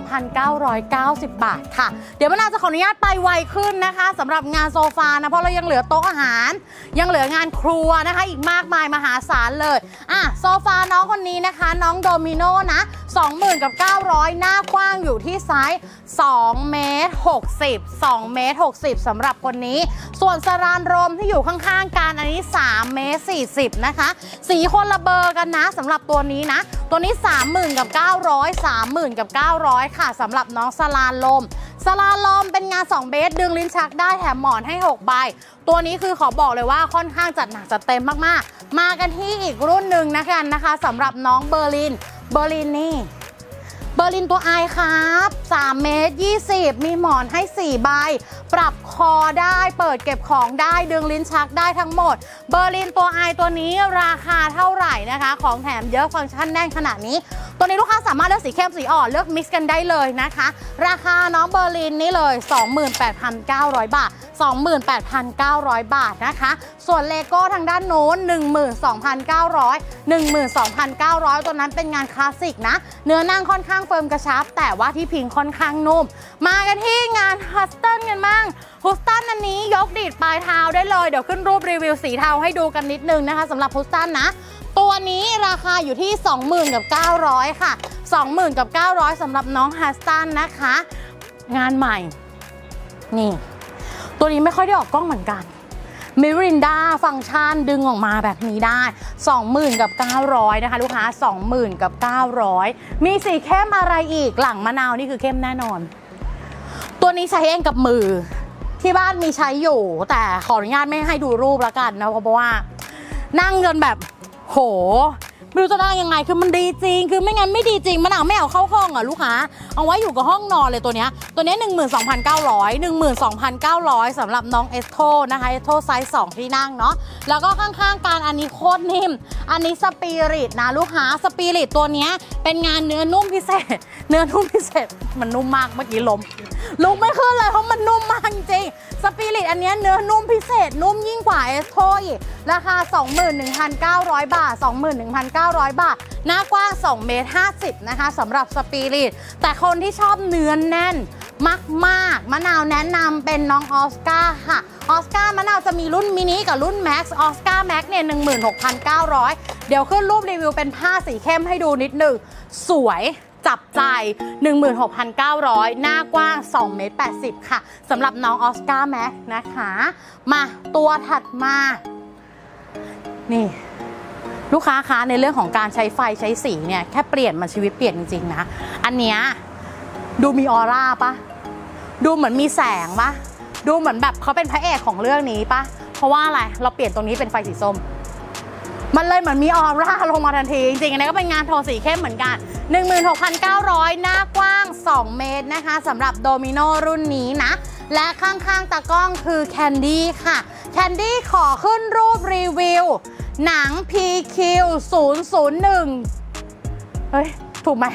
2,990 บาทค่ะเดี๋ยวมนาจะขออนุญาตไปไวขึ้นนะคะสำหรับงานโซฟานะเพราะเรายังเหลือโต๊ะอาหารยังเหลืองานครัวนะคะอีกมากมายมหาศาลเลยโซฟาน้องคนนี้นะคะน้องโดมิโนนะ 20,900 หน้ากว้างอยู่ที่ไซส์2 เมตร 60 2 เมตร 60สำหรับคนนี้ส่วนสรานรมที่อยู่ข้างๆกันอันนี้3 เมตร 40นะคะสีคนละเบอร์กันนะสำหรับตัวนี้นะตัวนี้ 30,000 กับ 900 30,000 กับ 900 ค่ะสำหรับน้องสลาลมเป็นงาน2เบสดึงลิ้นชักได้แถมหมอนให้6ใบตัวนี้คือขอบอกเลยว่าค่อนข้างจัดหนักจัดเต็มมากๆมากันที่อีกรุ่นหนึ่งนะคะสำหรับน้องเบอร์ลินนี่เบอร์ลินตัวไอครับ3เมตร20มีหมอนให้4ใบปรับคอได้เปิดเก็บของได้ดึงลิ้นชักได้ทั้งหมดเบอร์ลินตัวไอตัวนี้ราคาเท่าไหร่นะคะของแถมเยอะฟังก์ชันแน่นขนาดนี้ตัวนี้ลูกค้าสามารถเลือกสีเข้มสีอ่อนเลือกมิกซ์กันได้เลยนะคะราคาน้องเบอร์ลินนี่เลย 28,900 บาท 28,900 บาทนะคะส่วนเลโก้ทางด้านโน้น 12,900 ตัวนั้นเป็นงานคลาสสิกนะเนื้อนั่งค่อนข้างเฟิร์มกระชับแต่ว่าที่พิงค่อนข้างนุ่มมากันที่งานฮัสตันกันบ้างฮัสตันอันนี้ยกดีดปลายเท้าได้เลยเดี๋ยวขึ้นรูปรีวิวสีเทาให้ดูกันนิดนึงนะคะสำหรับฮัสตันนะตัวนี้ราคาอยู่ที่ 20,000 กับ 900 ค่ะ 20,000 กับ 900 สำหรับน้องฮัสตันนะคะงานใหม่นี่ตัวนี้ไม่ค่อยได้ออกกล้องเหมือนกันมิรินดาฟังก์ชันดึงออกมาแบบนี้ได้ 20,000 กับ 900 นะคะลูกค้า 20,000 กับ 900 มีสีเข้มอะไรอีกหลังมะนาวนี่คือเข้มแน่นอนตัวนี้ใช้เองกับมือที่บ้านมีใช้อยู่แต่ขออนุญาตไม่ให้ดูรูปละกันนะเพราะว่านั่งเงินแบบโหไม่รู้จะได้ยังไงคือมันดีจริงคือไม่งั้นไม่ดีจริงมะนาวไม่เอาเข้าห้องอ่ะลูกค้าเอาไว้อยู่กับห้องนอนเลยตัวนี้ 12,900 สำหรับน้องเอสโทนะคะเอสโทไซส์2ที่นั่งเนาะแล้วก็ข้างๆกันอันนี้โคตรนิ่มอันนี้สปิริตนะลูกค้าสปิริตตัวนี้เป็นงานเนื้อนุ่มพิเศษมันนุ่มมากเมื่อกี้ล้มลุกไม่ขึ้นเลยเพราะมันนุ่มมากจริงสปิริตอันนี้เนื้อนุ่มพิเศษนุ่มยิ่งกว่าเอสโทอีกราคา 21,900 บาท 21,900 บาทหน้ากว้าง2เมตร50นะคะสำหรับสปิริตแต่คนที่ชอบเนื้อแน่นมากมะนาวแนะนำเป็นน้องออสการ์ค่ะออสการ์มะนาวจะมีรุ่นมินิกับรุ่นแม็กซ์ออสการ์แม็กซ์เนี่ย 16,900 เดี๋ยวขึ้นรูปรีวิวเป็นผ้าสีเข้มให้ดูนิดนึงสวยจับใจ 16,900 หน้ากว้าง2เมตร80ค่ะสำหรับน้องออสการ์แม็กซ์นะคะมาตัวถัดมานี่ลูกค้าคะในเรื่องของการใช้ไฟใช้สีเนี่ยแค่เปลี่ยนมันชีวิตเปลี่ยนจริงๆนะอันเนี้ยดูมีออร่าปะดูเหมือนมีแสงปะดูเหมือนแบบเขาเป็นพระเอกของเรื่องนี้ปะเพราะว่าอะไรเราเปลี่ยนตรงนี้เป็นไฟสีส้มมันเลยเหมือนมีออร่าลงมาทันทีจริงๆอันนี้ก็เป็นงานโทนสีเข้มเหมือนกัน 16,900 หน้ากว้าง2เมตรนะคะสำหรับโดมิโนรุ่นนี้นะและข้างๆตากล้องคือแคนดี้ค่ะแคนดี้ขอขึ้นรูปรีวิวหนัง PQ 001เฮ้ยถูกไหม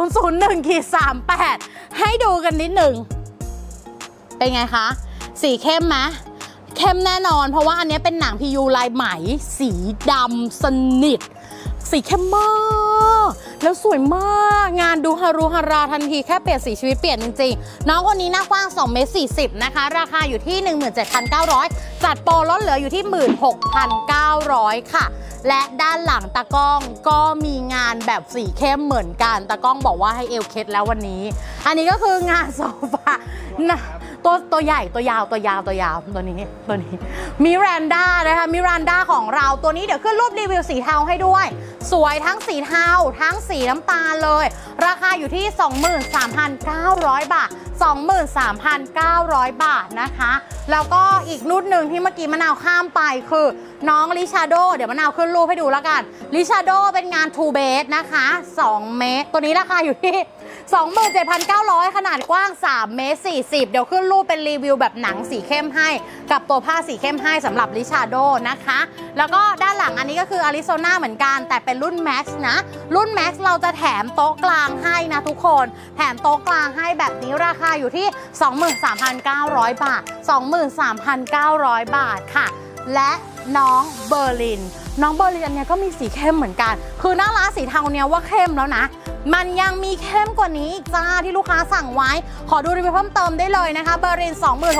001-38 ให้ดูกันนิดหนึ่งเป็นไงคะสีเข้มไหมเข้มแน่นอนเพราะว่าอันนี้เป็นหนัง PU ลายไหมสีดำสนิทสีเข้มมากแล้วสวยมากงานดูฮารุฮาราทันทีแค่เปลี่ยนสีชีวิตเปลี่ยนจริงๆน้องคนนี้หน้ากว้าง2เมตร40นะคะราคาอยู่ที่ 17,900 จัดโปรลดเหลืออยู่ที่ 16,900 ค่ะและด้านหลังตากล้องก็มีงานแบบสีเข้มเหมือนกันตากล้องบอกว่าให้เอวเคล็ดแล้ววันนี้อันนี้ก็คืองานโซฟาตัวใหญ่ตัวยาวตัวนี้มิรันดานะคะมิรันดาของเราตัวนี้เดี๋ยวขึ้นรูปรีวิวสีเทาให้ด้วยสวยทั้งสีเทาทั้งสีน้ำตาลเลยราคาอยู่ที่ 23,900 บาท 23,900 บาทนะคะแล้วก็อีกรุ่นหนึ่งที่เมื่อกี้มะนาวข้ามไปคือน้องลิชาโดเดี๋ยวมะนาวขึ้นรูปให้ดูแล้วกันลิชาโดเป็นงาน 2 base นะคะ2เมตรตัวนี้ราคาอยู่ที่ 27,900 ขนาดกว้าง3เมตร40เดี๋ยวขึ้นรูปเป็นรีวิวแบบหนังสีเข้มให้กับตัวผ้าสีเข้มให้สำหรับลิชาโดนะคะแล้วก็ด้านหลังอันนี้ก็คืออาริโซนาเหมือนกันแต่เป็นรุ่น Max นะรุ่น Max เราจะแถมโต๊ะกลางให้นะทุกคนแถมโต๊ะกลางให้แบบนี้ราคาอยู่ที่ 23,900 บาท 23,900 บาทค่ะและน้องเบอร์ลินอันนี้ก็มีสีเข้มเหมือนกันคือหน้าร้านสีเทาเนี้ยว่าเข้มแล้วนะมันยังมีเข้มกว่านี้อีกจ้าที่ลูกค้าสั่งไว้ขอดูรีวิวเพิ่มเติมได้เลยนะคะเบอร์ลิน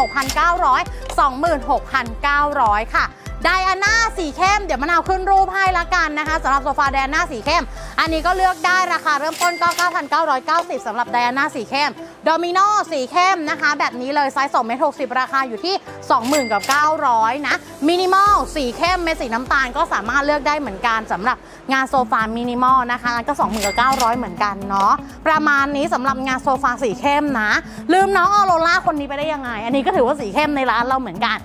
26,900 ค่ะไดอาน่าสีเข้มเดี๋ยวมะนาวขึ้นรูปให้ละกันนะคะสำหรับโซฟาไดอาน่าสีเข้มอันนี้ก็เลือกได้ราคาเริ่มต้นก็ 9,990 สำหรับไดอาน่าสีเข้มโดมิโนสีเข้มนะคะแบบนี้เลยไซส์2 เมตร 60ราคาอยู่ที่ 20,900 นะมินิมอลสีเข้มเม็ดสีน้ำตาลก็สามารถเลือกได้เหมือนกันสำหรับงานโซฟามินิมอลนะคะก็ 20,900 เหมือนกันเนาะประมาณนี้สำหรับงานโซฟาสีเข้มนะลืมน้องออโรราคนนี้ไปได้ยังไงอันนี้ก็ถือว่าสีเข้มในร้านเราเหมือนกัน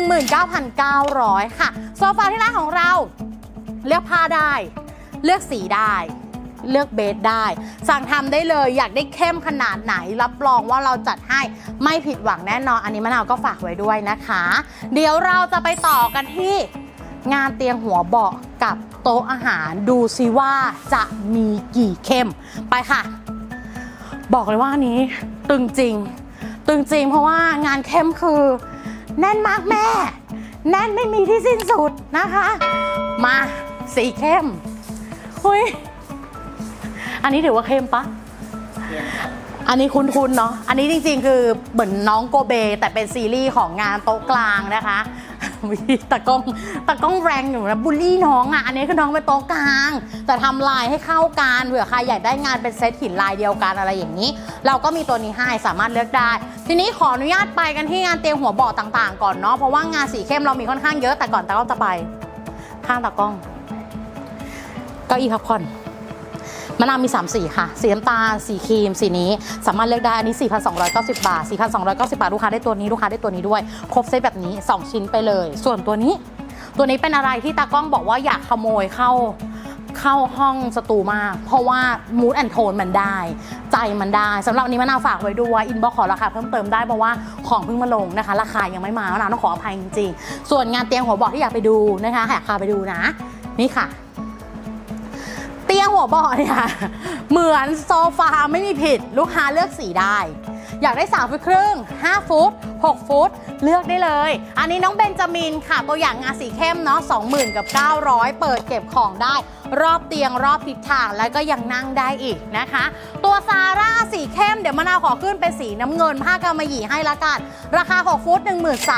19,900 ค่ะโซฟาที่ร้านของเราเลือกผ้าได้เลือกสีได้เลือกเบสได้สั่งทำได้เลยอยากได้เข้มขนาดไหนรับรองว่าเราจัดให้ไม่ผิดหวังแน่นอนอันนี้มะนาวก็ฝากไว้ด้วยนะคะเดี๋ยวเราจะไปต่อกันที่งานเตียงหัวเบาะกับโต๊ะอาหารดูซิว่าจะมีกี่เข้มไปค่ะบอกเลยว่าอันนี้ตึงจริงเพราะว่างานเข้มคือแน่นมากแม่แน่นไม่มีที่สิ้นสุดนะคะมาสีเข้มอุ้ยอันนี้ถือว่าเข้มปะอันนี้คุ้นๆเนาะอันนี้จริงๆคือเหมือนน้องโกเบแต่เป็นซีรีส์ของงานโต๊ะกลางนะคะตะก้องแรงอยู่นะบูลลี่น้องอ่ะอันนี้คือน้องเป็นโต๊ะกลางแต่ทำลายให้เข้ากันเผื่อใครอยากได้งานเป็นเซตหินลายเดียวกันอะไรอย่างนี้เราก็มีตัวนี้ให้สามารถเลือกได้ทีนี้ขออนุญาตไปกันที่งานเตียงหัวเบาะต่างๆก่อนเนาะเพราะว่างานสีเข้มเรามีค่อนข้างเยอะแต่ก่อนตะก้องจะไปข้างตะก้องเก้าอี้พักผ่อนมะนาวมี3สีค่ะสีน้ำตาลสีครีมสีนี้สามารถเลือกได้อันนี้ 4,290 บาท 4,290 บาทลูกค้าได้ตัวนี้ลูกค้าได้ตัวนี้ด้วยครบเซตแบบนี้2ชิ้นไปเลยส่วนตัวนี้เป็นอะไรที่ตากล้องบอกว่าอยากขโมยเข้าห้องสตูมากเพราะว่ามูดแอนด์โทนมันได้ใจมันได้สำหรับนี้มะนาวฝากไว้ด้วยอินบ็อกซ์ขอราคาเพิ่มเติมได้เพราะว่าของเพิ่งมาลงนะคะราคายังไม่มามะนาวต้องขออภัยจริงๆส่วนงานเตียงหัวเบาะที่อยากไปดูนะคะอยากพาไปดูนะนี่ค่ะเตียงหัวเบาะเนี่ยเหมือนโซฟาไม่มีผิดลูกค้าเลือกสีได้อยากได้3 ฟุตครึ่ง5 ฟุต6 ฟุตเลือกได้เลยอันนี้น้องเบนจามินค่ะตัวอย่างงานสีเข้มเนาะ 20,900 เปิดเก็บของได้รอบเตียงรอบทิศทางแล้วก็ยังนั่งได้อีกนะคะตัวซาร่าสีเข้มเดี๋ยวมะนาวขอขึ้นเป็นสีน้ำเงินผ้ากำมะหยี่ให้ละกันราคา6 ฟุต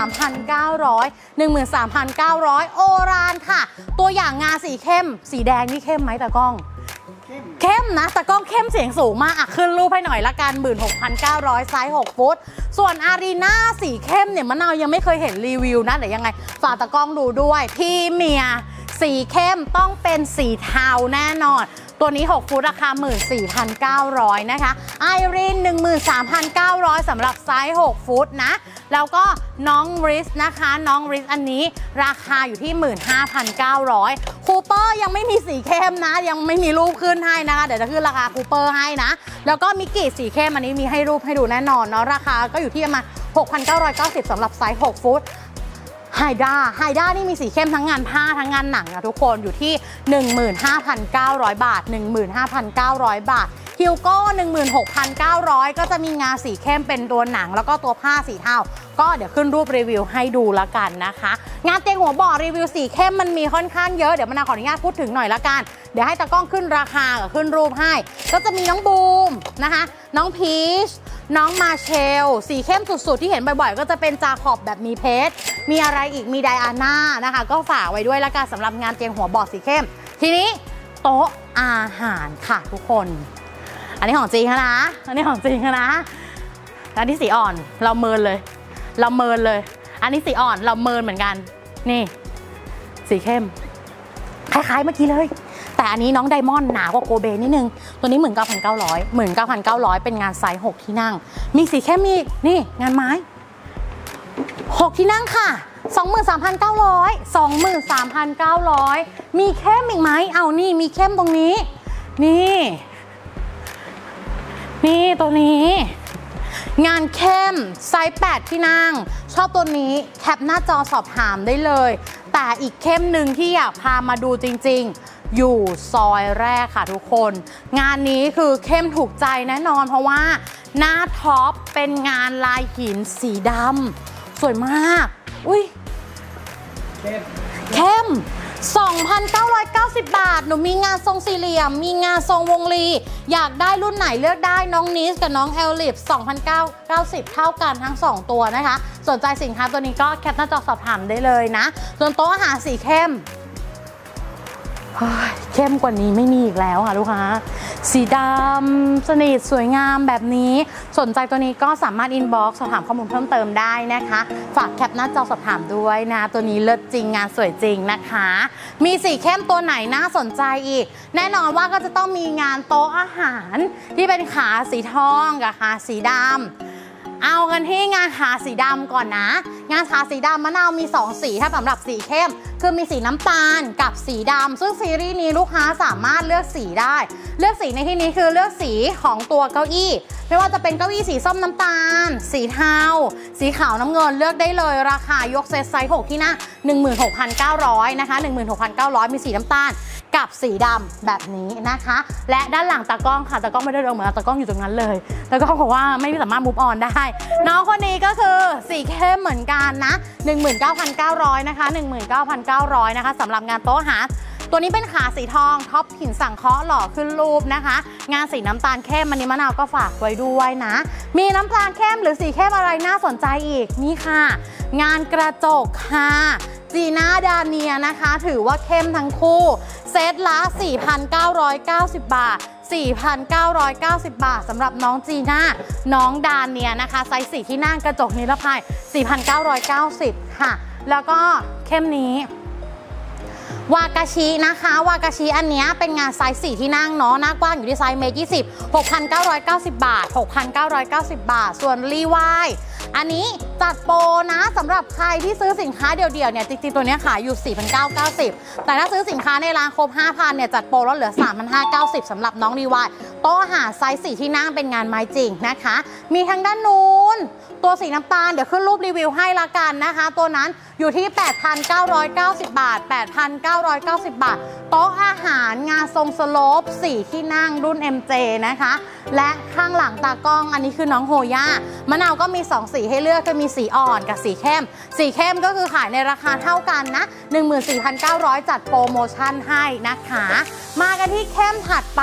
13,900 โอรานค่ะตัวอย่างงานสีเข้มสีแดงนี่เข้มไหมตากล้องเข้มนะแต่กล้องเข้มเสียงสูงมากขึ้นรูปให้หน่อยละกัน 16,900 ไซส์6 ฟุตส่วนอารีนาสีเข้มเนี่ยมะนาวยังไม่เคยเห็นรีวิวนะแต่ยังไงฝากตากล้องดูด้วยพี่เมียสีเข้มต้องเป็นสีเทาแน่นอนตัวนี้6 ฟุตราคา 14,900 นะคะไอริน 13,900 สำหรับไซส์6 ฟุตนะแล้วก็น้องริสนะคะน้องริสอันนี้ราคาอยู่ที่ 15,900 คูเปอร์ยังไม่มีสีเข้มนะยังไม่มีรูปขึ้นให้นะคะเดี๋ยวจะขึ้นราคาคูเปอร์ให้นะแล้วก็มิกกี้สีเข้มอันนี้มีให้รูปให้ดูแน่นอนเนาะราคาก็อยู่ที่ประมาณ 6,990 สำหรับไซส์6 ฟุตไฮด้านี่มีสีเข้มทั้งงานผ้าทั้งงานหนังนะทุกคนอยู่ที่ 15,900 บาท 15,900 บาทฮิวโก้ 16,900 ก็จะมีงานสีเข้มเป็นตัวหนังแล้วก็ตัวผ้าสีเทาก็เดี๋ยวขึ้นรูปรีวิวให้ดูละกันนะคะงานเตียงหัวเบาะรีวิวสีเข้มมันมีค่อนข้างเยอะเดี๋ยวมะนาวขออนุญาตพูดถึงหน่อยละกันเดี๋ยวให้ตากล้องขึ้นราคากับขึ้นรูปให้ก็จะมีน้องบูมนะคะน้องพีชน้องมาเชลสีเข้มสุดๆที่เห็นบ่อยๆก็จะเป็นจาขอบแบบมีเพชรมีอะไรอีกมีไดอาน่านะคะก็ฝากไว้ด้วยละกันสำหรับงานเตียงหัวเบาะสีเข้มทีนี้โต๊ะอาหารค่ะทุกคนอันนี้ของจริงนะอันนี้ของจริงนะอันนี้สีอ่อนเราเมินเลยอันนี้สีอ่อนเราเมินเหมือนกันนี่สีเข้มคล้ายๆเมื่อกี้เลยแต่อันนี้น้องไดมอนด์หนากว่าโกเบนิดนึงตัวนี้ 19,900 เป็นงานไซส์6ที่นั่งมีสีเข้มอีกนี่งานไม้6ที่นั่งค่ะ 23,900 มีเข้มอีกไหมเอานี่มีเข้มตรงนี้นี่ตัวนี้งานเข้มไซส์8ที่นั่งชอบตัวนี้แคปหน้าจอสอบถามได้เลยแต่อีกเข้มหนึ่งที่อยากพามาดูจริงๆอยู่ซอยแรกค่ะทุกคนงานนี้คือเข้มถูกใจแน่นอนเพราะว่าหน้าท็อปเป็นงานลายหินสีดำสวยมากอุ้ยเข้ม 2,990 บาทหนูมีงานทรงสี่เหลี่ยมมีงานทรงวงรีอยากได้รุ่นไหนเลือกได้น้องนิสกับน้องเอลลิฟ 2,990 เท่ากันทั้ง2ตัวนะคะสนใจสินค้าตัวนี้ก็แคปหน้าจอสอบถามได้เลยนะส่วนโต๊ะอาหารสีเข้มกว่านี้ไม่มีอีกแล้วค่ะลูกค้าสีดำสนิทสวยงามแบบนี้สนใจตัวนี้ก็สามารถอินบ็อกซ์สอบถามข้อมูลเพิ่มเติมได้นะคะฝากแคปหน้าจอสอบถามด้วยนะตัวนี้เลิศจริงงานสวยจริงนะคะมีสีเข้มตัวไหนน่าสนใจอีกแน่นอนว่าก็จะต้องมีงานโต๊ะอาหารที่เป็นขาสีทองกับขาสีดำเอากันที่งานขาสีดำก่อนนะงานขาสีดำมะนาวมี2สีถ้าสำหรับสีเข้มคือมีสีน้ำตาลกับสีดำซึ่งซีรีส์นี้ลูกค้าสามารถเลือกสีได้เลือกสีในที่นี้คือเลือกสีของตัวเก้าอี้ไม่ว่าจะเป็นเก้าอี้สีส้มน้ำตาลสีเทาสีขาวน้ำเงินเลือกได้เลยราคายกเซตไซส์6ที่หน้า 16,900 นะคะ 16,900 มีสีน้ำตาลกับสีดำแบบนี้นะคะและด้านหลังตากล้องค่ะตากล้องไม่ได้ลงเหมือนตากล้องอยู่ตรงนั้นเลยตากล้องบอกว่าไม่สามารถมูฟออนได้น้องคนนี้ก็คือสีเข้มเหมือนกันนะ 19,900 นะคะ 19,900 นะคะสำหรับงานโต๊ะอาหารตัวนี้เป็นขาสีทองท็อปหินสังเคราะห์หล่อขึ้นรูปนะคะงานสีน้ำตาลเข้มมันนี้มะนาวก็ฝากไว้ด้วยนะมีน้ำตาลเข้มหรือสีเข้มอะไรน่าสนใจอีกนี่ค่ะงานกระจกค่ะจีน่าดาเนียนะคะถือว่าเข้มทั้งคู่เซตละ 4,990 บาท 4,990 บาทสำหรับน้องจีน่าน้องดาเนียนะคะไซส์4ที่นั่งกระจกนิรภัย 4,990 ค่ะแล้วก็เข้มนี้วากาชินะคะวากาชิอันนี้เป็นงานไซส์4ที่นั่งเนาะหน้ากว้างอยู่ที่ไซส์เมตร20 6,990 บาท 6,990 บาทส่วนรีวายอันนี้จัดโปรนะสำหรับใครที่ซื้อสินค้าเดี่ยวๆเนี่ยจริงๆตัวนี้ขายอยู่ 4,990 แต่ถ้าซื้อสินค้าในร้านครบ 5,000 เนี่ยจัดโปรแล้วเหลือ 3,590 สำหรับน้องรีวายโต๊ะอาหารไซส์4ที่นั่งเป็นงานไม้จริงนะคะมีทางด้านนู้นตัวสีน้ำตาลเดี๋ยวขึ้นรูปรีวิวให้ละกันนะคะตัวนั้นอยู่ที่ 8,990 บาท 8,990 บาทโต๊ะอาหารงานทรงสโลป4ที่นั่งรุ่น MJ นะคะและข้างหลังตากล้องอันนี้คือน้องโฮย่ามะนาวก็มี2สีให้เลือกคือมีสีอ่อนกับสีเข้มสีเข้มก็คือขายในราคาเท่ากันนะ 14,900 จัดโปรโมชั่นให้นะคะมากันที่เข้มถัดไป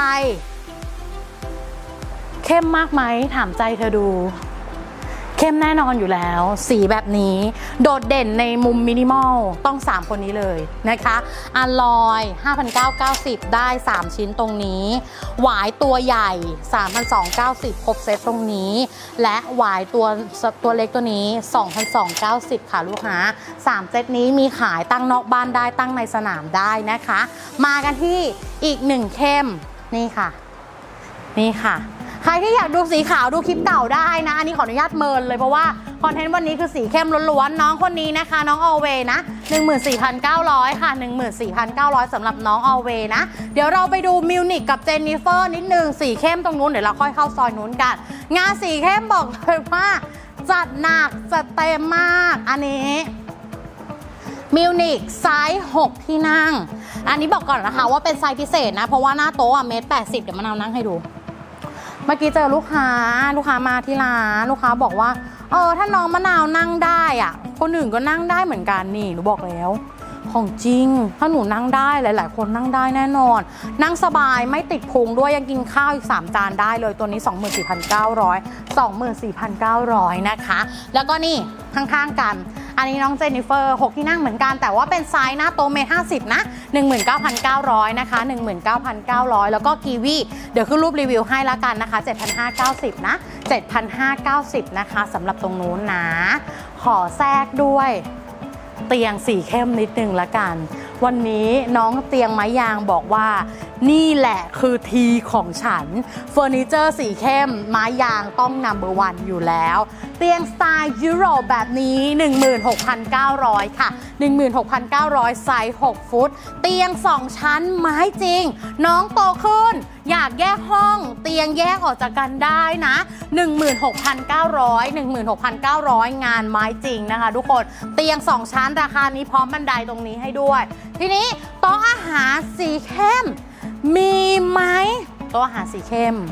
เข้มมากไหมถามใจเธอดูเข้มแน่นอนอยู่แล้วสีแบบนี้โดดเด่นในมุมมินิมอลต้อง3คนนี้เลยนะคะอลอย 5,990 ได้3ชิ้นตรงนี้หวายตัวใหญ่ 3,290 ครบเซตตรงนี้และหวายตัวเล็กตัวนี้ 2,290 ค่ะลูกค้า3เซตนี้มีขายตั้งนอกบ้านได้ตั้งในสนามได้นะคะมากันที่อีก1เข้มนี่ค่ะนี่ค่ะใครที่อยากดูสีขาวดูคลิปเก่าได้นะอันนี้ขออนุญาตเมินเลยเพราะว่าคอนเทนต์วันนี้คือสีเข้มล้วนๆน้องคนนี้นะคะน้องออเวนะ 14,900 ค่ะ 14,900 สำหรับน้องออเวนะเดี๋ยวเราไปดูมิวนิกกับเจนนิเฟอร์นิดนึงสีเข้มตรงนู้นเดี๋ยวเราค่อยเข้าซอยนู้นกันงานสีเข้มบอกเลยว่าจัดหนักจัดเต็มมากอันนี้มิวนิกไซส์6ที่นั่งอันนี้บอกก่อนนะคะว่าเป็นไซส์พิเศษนะเพราะว่าหน้าโต๊ะเมตร80เดี๋ยวมะนาวนั่งให้ดูเมื่อกี้เจอลูกค้ามาที่ร้านลูกค้าบอกว่าถ้าน้องมะนาวนั่งได้อ่ะคนอื่นก็นั่งได้เหมือนกันนี่หนูบอกแล้วของจริงถ้าหนูนั่งได้หลายๆคนนั่งได้แน่นอนนั่งสบายไม่ติดพุงด้วยยังกินข้าวอีก3จานได้เลยตัวนี้ 24,900 นะคะแล้วก็นี่ข้างๆกันอันนี้น้องเจนนิเฟอร์6ที่นั่งเหมือนกันแต่ว่าเป็นไซส์หน้าโต๊ะเมตร50นะ 19,900 นะคะ 19,900 แล้วก็กีวีเดี๋ยวขึ้นรูปรีวิวให้ละกันนะคะ 7,590 นะ 7,590 นะคะสำหรับตรงนู้นนะขอแทรกด้วยเตียงสีเข้มนิดนึงละกันวันนี้น้องเตียงไม้ยางบอกว่านี่แหละคือทีของฉันเฟอร์นิเจอร์สีเข้มไม้ยางต้องนัมเบอร์1อยู่แล้วเตียงสไตล์ยุโรปแบบนี้ 16,900 ค่ะ 16,900 ไซส์6ฟุตเตียง2ชั้นไม้จริงน้องโตขึ้นอยากแยกห้องเตียงแยกออกจากกันได้นะ 16,900 งานไม้จริงนะคะทุกคนเตียง2ชั้นราคานี้พร้อมบันไดตรงนี้ให้ด้วยทีนี้โต๊ะอาหารสีเข้มมีไหมโต๊ะอาหารสีเข้ม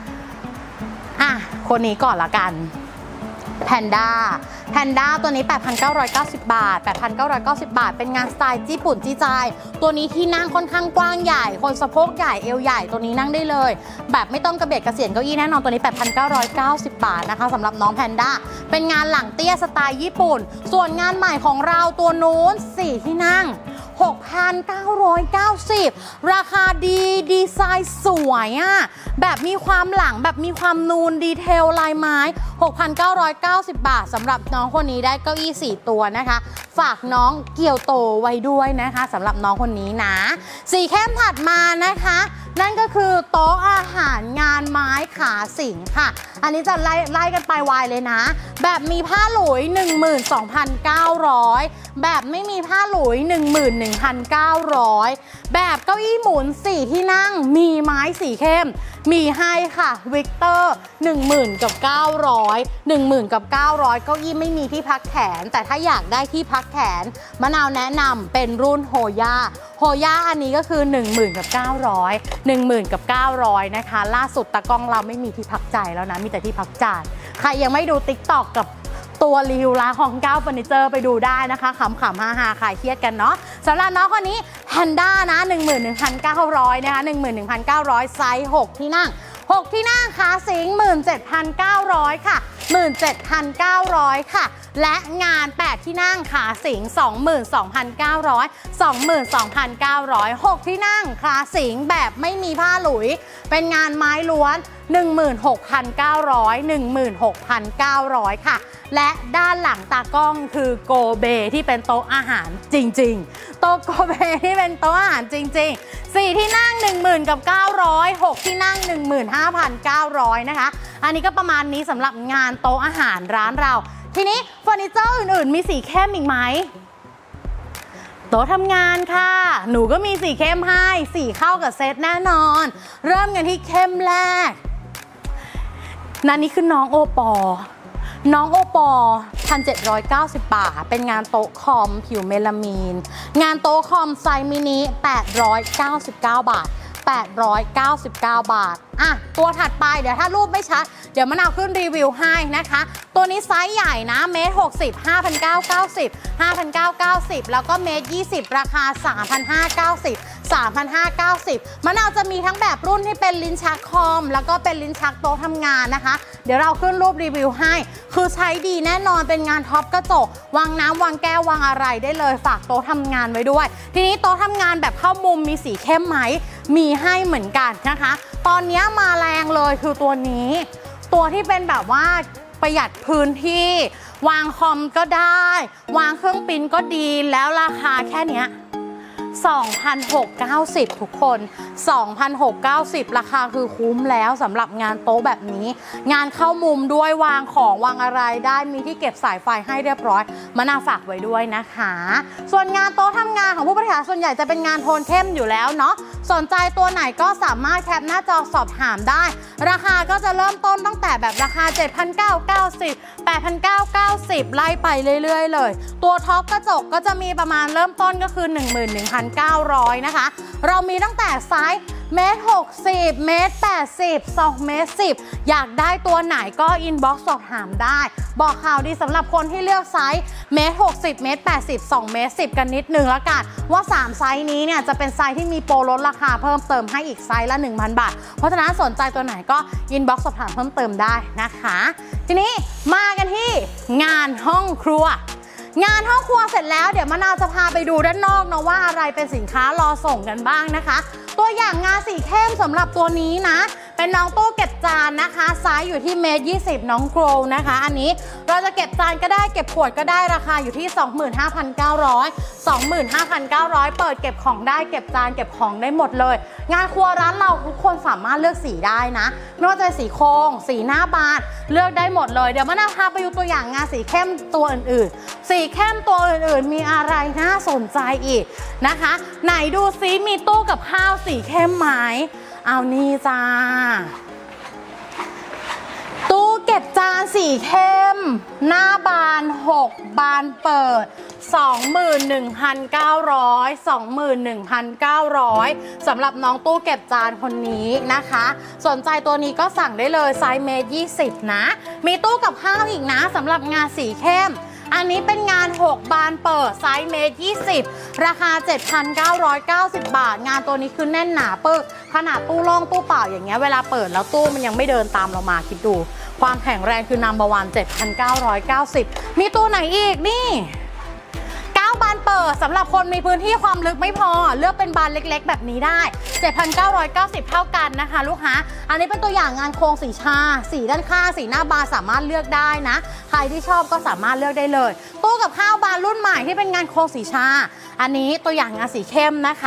คนนี้ก่อนละกันแพนด้าตัวนี้ 8,990 บาท 8,990 บาทเป็นงานสไตล์ญี่ปุ่นจี้ใจตัวนี้ที่นั่งค่อนข้างกว้างใหญ่คนสะโพกใหญ่เอวใหญ่ตัวนี้นั่งได้เลยแบบไม่ต้องกระเบียดกระเสียนเก้าอี้แน่นอนตัวนี้ 8,990 บาทนะคะสำหรับน้องแพนด้าเป็นงานหลังเตี้ยสไตล์ญี่ปุ่นส่วนงานใหม่ของเราตัวนู้น4ที่นั่ง 6,990 ราคาดีดีไซน์สวยอ่ะแบบมีความหลังแบบมีความนูนดีเทลลายไม้ 6,990 บาทสำหรับน้องคนนี้ได้เก้าอี้4ตัวนะคะฝากน้องเกียวโตไว้ด้วยนะคะสำหรับน้องคนนี้นะสีเข้มถัดมานะคะนั่นก็คือโต๊ะอาหารงานไม้ขาสิงค่ะอันนี้จะไล่กันไปวายเลยนะแบบมีผ้าหลุย 12,900 แบบไม่มีผ้าหลุย 11,900 แบบเก้าอี้หมุน4ที่นั่งมีไม้สีเข้มมีให้ค่ะวิกเตอร์10,000 กับ 900 10,000 กับ 900 เก้าอี้ไม่มีที่พักแขนแต่ถ้าอยากได้ที่พักแขนมะนาวแนะนำเป็นรุ่นโฮย่าอันนี้ก็คือ 10,000 กับ 900 10,000 กับ 900 นะคะล่าสุดตากล้องเราไม่มีที่พักใจแล้วนะมีแต่ที่พักจานใครยังไม่ดู TikTok กับตัวรีวิวร้านของ9เฟอร์นิเจอร์ไปดูได้นะคะขำๆฮาๆคลายเครียดกันเนาะสำหรับน้องคนนี้แพนด้านะ 11,900 นะคะ 11,900 ไซส์6ที่นั่ง6ที่นั่งขาสิง 17,900 ค่ะ 17,900 ค่ะและงาน8ที่นั่งขาสิง 22,900 22,900 6ที่นั่งขาสิงแบบไม่มีผ้าหลุยเป็นงานไม้ล้วน 16,900 16,900 ค่ะและด้านหลังตากล้องคือโกเบที่เป็นโต๊ะอาหารจริงๆโต๊ะโกเบที่เป็นโต๊ะอาหารจริงๆ4ที่นั่ง 10,000 กับ 900 6ที่นั่ง 15,900 นะคะอันนี้ก็ประมาณนี้สำหรับงานโต๊ะอาหารร้านเราทีนี้เฟอร์นิเจอร์อื่นๆมีสีเข้มอีกไหมโต๊ะทำงานค่ะหนูก็มีสีเข้มให้สีเข้ากับเซตแน่นอนเริ่มกันที่เข้มแรกนั่นนี่คือน้องโอปอ 1,790 บาทเป็นงานโต๊ะคอมผิวเมลามีนงานโต๊ะคอมไซส์มินิ899 บาท899 บาทอ่ะตัวถัดไปเดี๋ยวถ้ารูปไม่ชัดเดี๋ยวมะนาวขึ้นรีวิวให้นะคะตัวนี้ไซส์ใหญ่นะเมตร60 5,990 5,990 แล้วก็เมตร20ราคา 3,590 3,590 มะนาวจะมีทั้งแบบรุ่นที่เป็นลิ้นชักคอมแล้วก็เป็นลิ้นชักโต๊ะทำงานนะคะเดี๋ยวเราขึ้นรูปรีวิวให้คือใช้ดีแน่นอนเป็นงานท็อปกระจกวางน้ำวางแก้ววางอะไรได้เลยฝากโต๊ะทำงานไว้ด้วยทีนี้โต๊ะทำงานแบบเข้ามุมมีสีเข้มไหมมีให้เหมือนกันนะคะตอนนี้มาแรงเลยคือตัวนี้ตัวที่เป็นแบบว่าประหยัดพื้นที่วางคอมก็ได้วางเครื่องปริ้นก็ดีแล้วราคาแค่เนี้ย2,690 ทุกคน 2,690 ราคาคือคุ้มแล้วสำหรับงานโต๊ะแบบนี้งานเข้ามุมด้วยวางของวางอะไรได้มีที่เก็บสายไฟให้เรียบร้อยมะนาวฝากไว้ด้วยนะคะส่วนงานโต๊ะทำงานของผู้บริหารส่วนใหญ่จะเป็นงานโทนเข้มอยู่แล้วเนาะสนใจตัวไหนก็สามารถแคปหน้าจอสอบถามได้ราคาก็จะเริ่มต้นตั้งแต่แบบราคา 7,990 8,990 ไล่ไปเรื่อยๆเลยตัวท็อปกระจกก็จะมีประมาณเริ่มต้นก็คือ 11,900 นะคะเรามีตั้งแต่ไซส์เมตร60เมตร80 2เมตร10อยากได้ตัวไหนก็อินบ็อกซ์สอบถามได้บอกข่าวดีสำหรับคนที่เลือกไซส์เมตร60เมตร80 2เมตร10กันนิดนึงแล้วกันว่า3ไซส์นี้เนี่ยจะเป็นไซส์ที่มีโปรลดราคาเพิ่มเติมให้อีกไซส์ละ 1,000 บาทเพราะฉะนั้นสนใจตัวไหนก็อินบ็อกซ์สอบถามเพิ่มเติมได้นะคะทีนี้มากันที่งานห้องครัวงานห้องครัวเสร็จแล้วเดี๋ยวมะนาวจะพาไปดูด้านนอกนะว่าอะไรเป็นสินค้ารอส่งกันบ้างนะคะตัวอย่างงานสีเข้มสำหรับตัวนี้นะเป็นน้องตู้เก็บจานนะคะไซส์อยู่ที่เมตร20น้องโกลนะคะอันนี้เราจะเก็บจานก็ได้เก็บขวดก็ได้ราคาอยู่ที่ 25,900 เปิดเก็บของได้เก็บจานเก็บของได้หมดเลยงานครัวร้านเราทุกคนสามารถเลือกสีได้นะไม่ว่าจะสีโครงสีหน้าบานเลือกได้หมดเลยเดี๋ยวมะนาวพาไปดูตัวอย่างงานสีเข้มตัวอื่นๆสีเข้มตัวอื่นๆมีอะไรน่าสนใจอีกนะคะไหนดูซิมีตู้กับข้าวสีเข้มไหมเอานี่จ้าตู้เก็บจานสีเข้มหน้าบาน6บานเปิด 21,900 21,900 สำหรับน้องตู้เก็บจานคนนี้นะคะสนใจตัวนี้ก็สั่งได้เลยไซส์เมตร20นะมีตู้กับข้าวอีกนะสำหรับงานสีเข้มอันนี้เป็นงาน6บานเปิดไซส์เมตร20ราคา 7,990 บาทงานตัวนี้คือแน่นหนาปึกขนาดตู้โล่งตู้เปล่าอย่างเงี้ยเวลาเปิดแล้วตู้มันยังไม่เดินตามเรามาคิดดูความแข็งแรงคือนัมเบอร์วัน 7,990 มีตัวไหนอีกนี่บานเปิดสำหรับคนมีพื้นที่ความลึกไม่พอเลือกเป็นบานเล็กๆแบบนี้ได้ 7,990 เท่ากันนะคะลูกค้าอันนี้เป็นตัวอย่างงานโครงสีชาสีด้านข้างสีหน้าบานสามารถเลือกได้นะใครที่ชอบก็สามารถเลือกได้เลยตู้กับข้าวบานรุ่นใหม่ที่เป็นงานโครงสีชาอันนี้ตัวอย่างงานสีเข้มนะคะ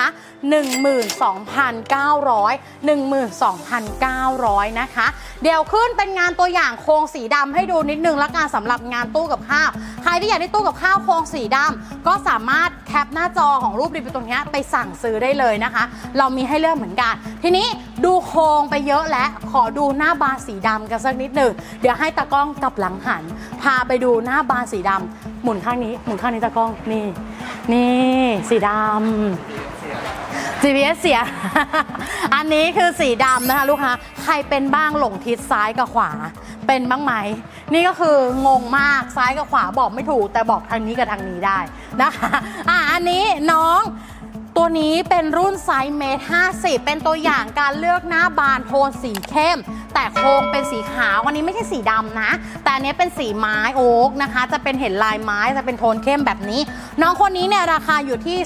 12,900 นะคะเดี๋ยวขึ้นเป็นงานตัวอย่างโครงสีดำให้ดูนิดนึงละกันสำหรับงานตู้กับข้าวใครที่อยากได้ตู้กับข้าวโครงสีดำก็สามารถแคปหน้าจอของรูปรีวิวตรงนี้ไปสั่งซื้อได้เลยนะคะเรามีให้เลือกเหมือนกันทีนี้ดูโครงไปเยอะแล้วขอดูหน้าบานสีดำกันสักนิดหนึ่งเดี๋ยวให้ตากล้องกลับหลังหันพาไปดูหน้าบานสีดำหมุนข้างนี้ตากล้องนี่สีดำGPS เสีย อันนี้คือสีดำนะคะลูกค้าใครเป็นบ้างหลงทิศซ้ายกับขวาเป็นบ้างไหมนี่ก็คืองงมากซ้ายกับขวาบอกไม่ถูกแต่บอกทางนี้กับทางนี้ได้นะคะอันนี้น้องตัวนี้เป็นรุ่นไซส์เมตร50เป็นตัวอย่างการเลือกหน้าบานโทนสีเข้มแต่โครงเป็นสีขาววันนี้ไม่ใช่สีดำนะแต่อันนี้เป็นสีไม้โอ๊กนะคะจะเป็นเห็นลายไม้จะเป็นโทนเข้มแบบนี้น้องคนนี้เนี่ยราคาอยู่ที่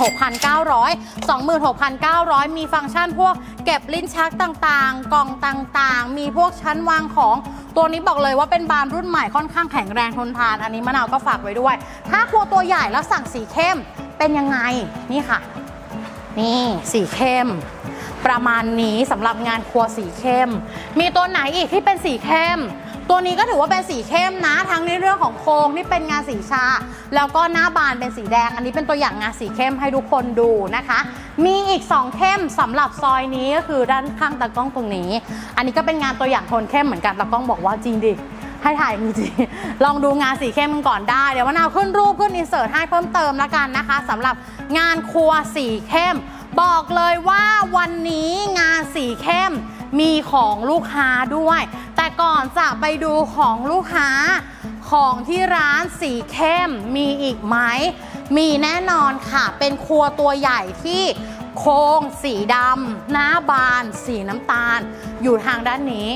26,900 มีฟังก์ชันพวกเก็บลิ้นชักต่างๆกล่องต่างๆมีพวกชั้นวางของตัวนี้บอกเลยว่าเป็นบานรุ่นใหม่ค่อนข้างแข็งแรงทนทานอันนี้มะนาวก็ฝากไว้ด้วยถ้าครัวตัวใหญ่แล้วสั่งสีเข้มเป็นยังไงนี่ค่ะนี่สีเข้มประมาณนี้สำหรับงานครัวสีเข้มมีตัวไหนอีกที่เป็นสีเข้มตัวนี้ก็ถือว่าเป็นสีเข้มนะทั้งในเรื่องของโครงที่เป็นงานสีชาแล้วก็หน้าบานเป็นสีแดงอันนี้เป็นตัวอย่างงานสีเข้มให้ทุกคนดูนะคะมีอีก2เข้มสำหรับซอยนี้ก็คือด้านข้างตากล้องตรงนี้อันนี้ก็เป็นงานตัวอย่างโทนเข้มเหมือนกันตากล้องบอกว่าจริงดิให้ถ่ายจริงลองดูงานสีเข้มกันก่อนได้เดี๋ยวมะนาวขึ้นรูปขึ้นอินเสิร์ตให้เพิ่มเติมละกันนะคะสำหรับงานครัวสีเข้มบอกเลยว่าวันนี้งานสีเข้มมีของลูกค้าด้วยแต่ก่อนจะไปดูของลูกค้าของที่ร้านสีเข้มมีอีกไหมมีแน่นอนค่ะเป็นครัวตัวใหญ่ที่โครงสีดำหน้าบานสีน้ำตาลอยู่ทางด้านนี้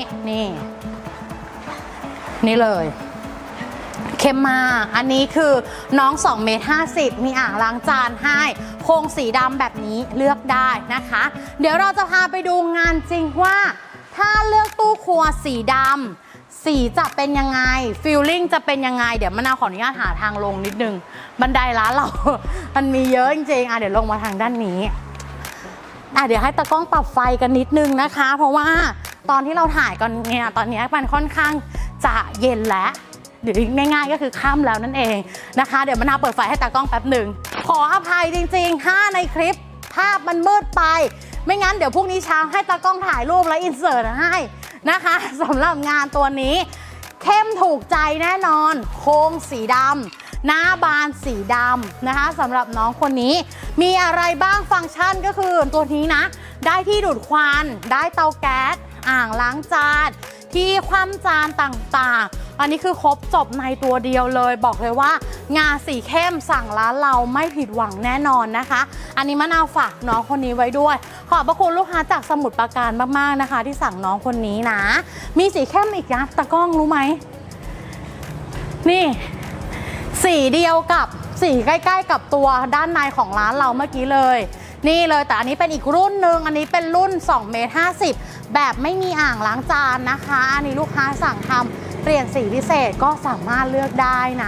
นี่เลยเข้มมากอันนี้คือน้อง2 เมตร 50มีอ่างล้างจานให้โครงสีดำแบบนี้เลือกได้นะคะเดี๋ยวเราจะพาไปดูงานจริงว่าถ้าเลือกตู้ครัวสีดำสีจะเป็นยังไงฟีลลิ่งจะเป็นยังไงเดี๋ยวมะนาวขออนุญาตหาทางลงนิดนึงบันไดร้านเรา มันมีเยอะจริงๆเดี๋ยวลงมาทางด้านนี้เดี๋ยวให้ตากล้องปรับไฟกันนิดนึงนะคะเพราะว่าตอนที่เราถ่ายกันเนี่ยตอนนี้มันค่อนข้างจะเย็นแล้วหรือง่ายๆก็คือค่ำแล้วนั่นเองนะคะเดี๋ยวมะนาวเปิดไฟให้ตากล้องแป๊บหนึ่งขออภัยจริงๆถ้าในคลิปภาพมันมืดไปไม่งั้นเดี๋ยวพรุ่งนี้เช้าให้ตากล้องถ่ายรูปและอินเสิร์ตให้นะคะสำหรับงานตัวนี้เข้มถูกใจแน่นอนโครงสีดำหน้าบานสีดำนะคะสำหรับน้องคนนี้มีอะไรบ้างฟังก์ชันก็คือตัวนี้นะได้ที่ดูดควันได้เตาแก๊สอ่างล้างจานที่คว่ำจานต่างๆอันนี้คือครบจบในตัวเดียวเลยบอกเลยว่างานสีเข้มสั่งร้านเราไม่ผิดหวังแน่นอนนะคะอันนี้มะนาวฝากน้องคนนี้ไว้ด้วยขอบพระคุณลูกค้าจากสมุทรปราการมากๆนะคะที่สั่งน้องคนนี้นะมีสีเข้มอีกนะตากล้องรู้ไหมนี่สีเดียวกับสีใกล้ๆกับตัวด้านในของร้านเราเมื่อกี้เลยนี่เลยแต่อันนี้เป็นอีกรุ่นหนึ่งอันนี้เป็นรุ่น2 เมตร 50แบบไม่มีอ่างล้างจานนะคะอันนี้ลูกค้าสั่งทำเปลี่ยนสีพิเศษก็สามารถเลือกได้นะ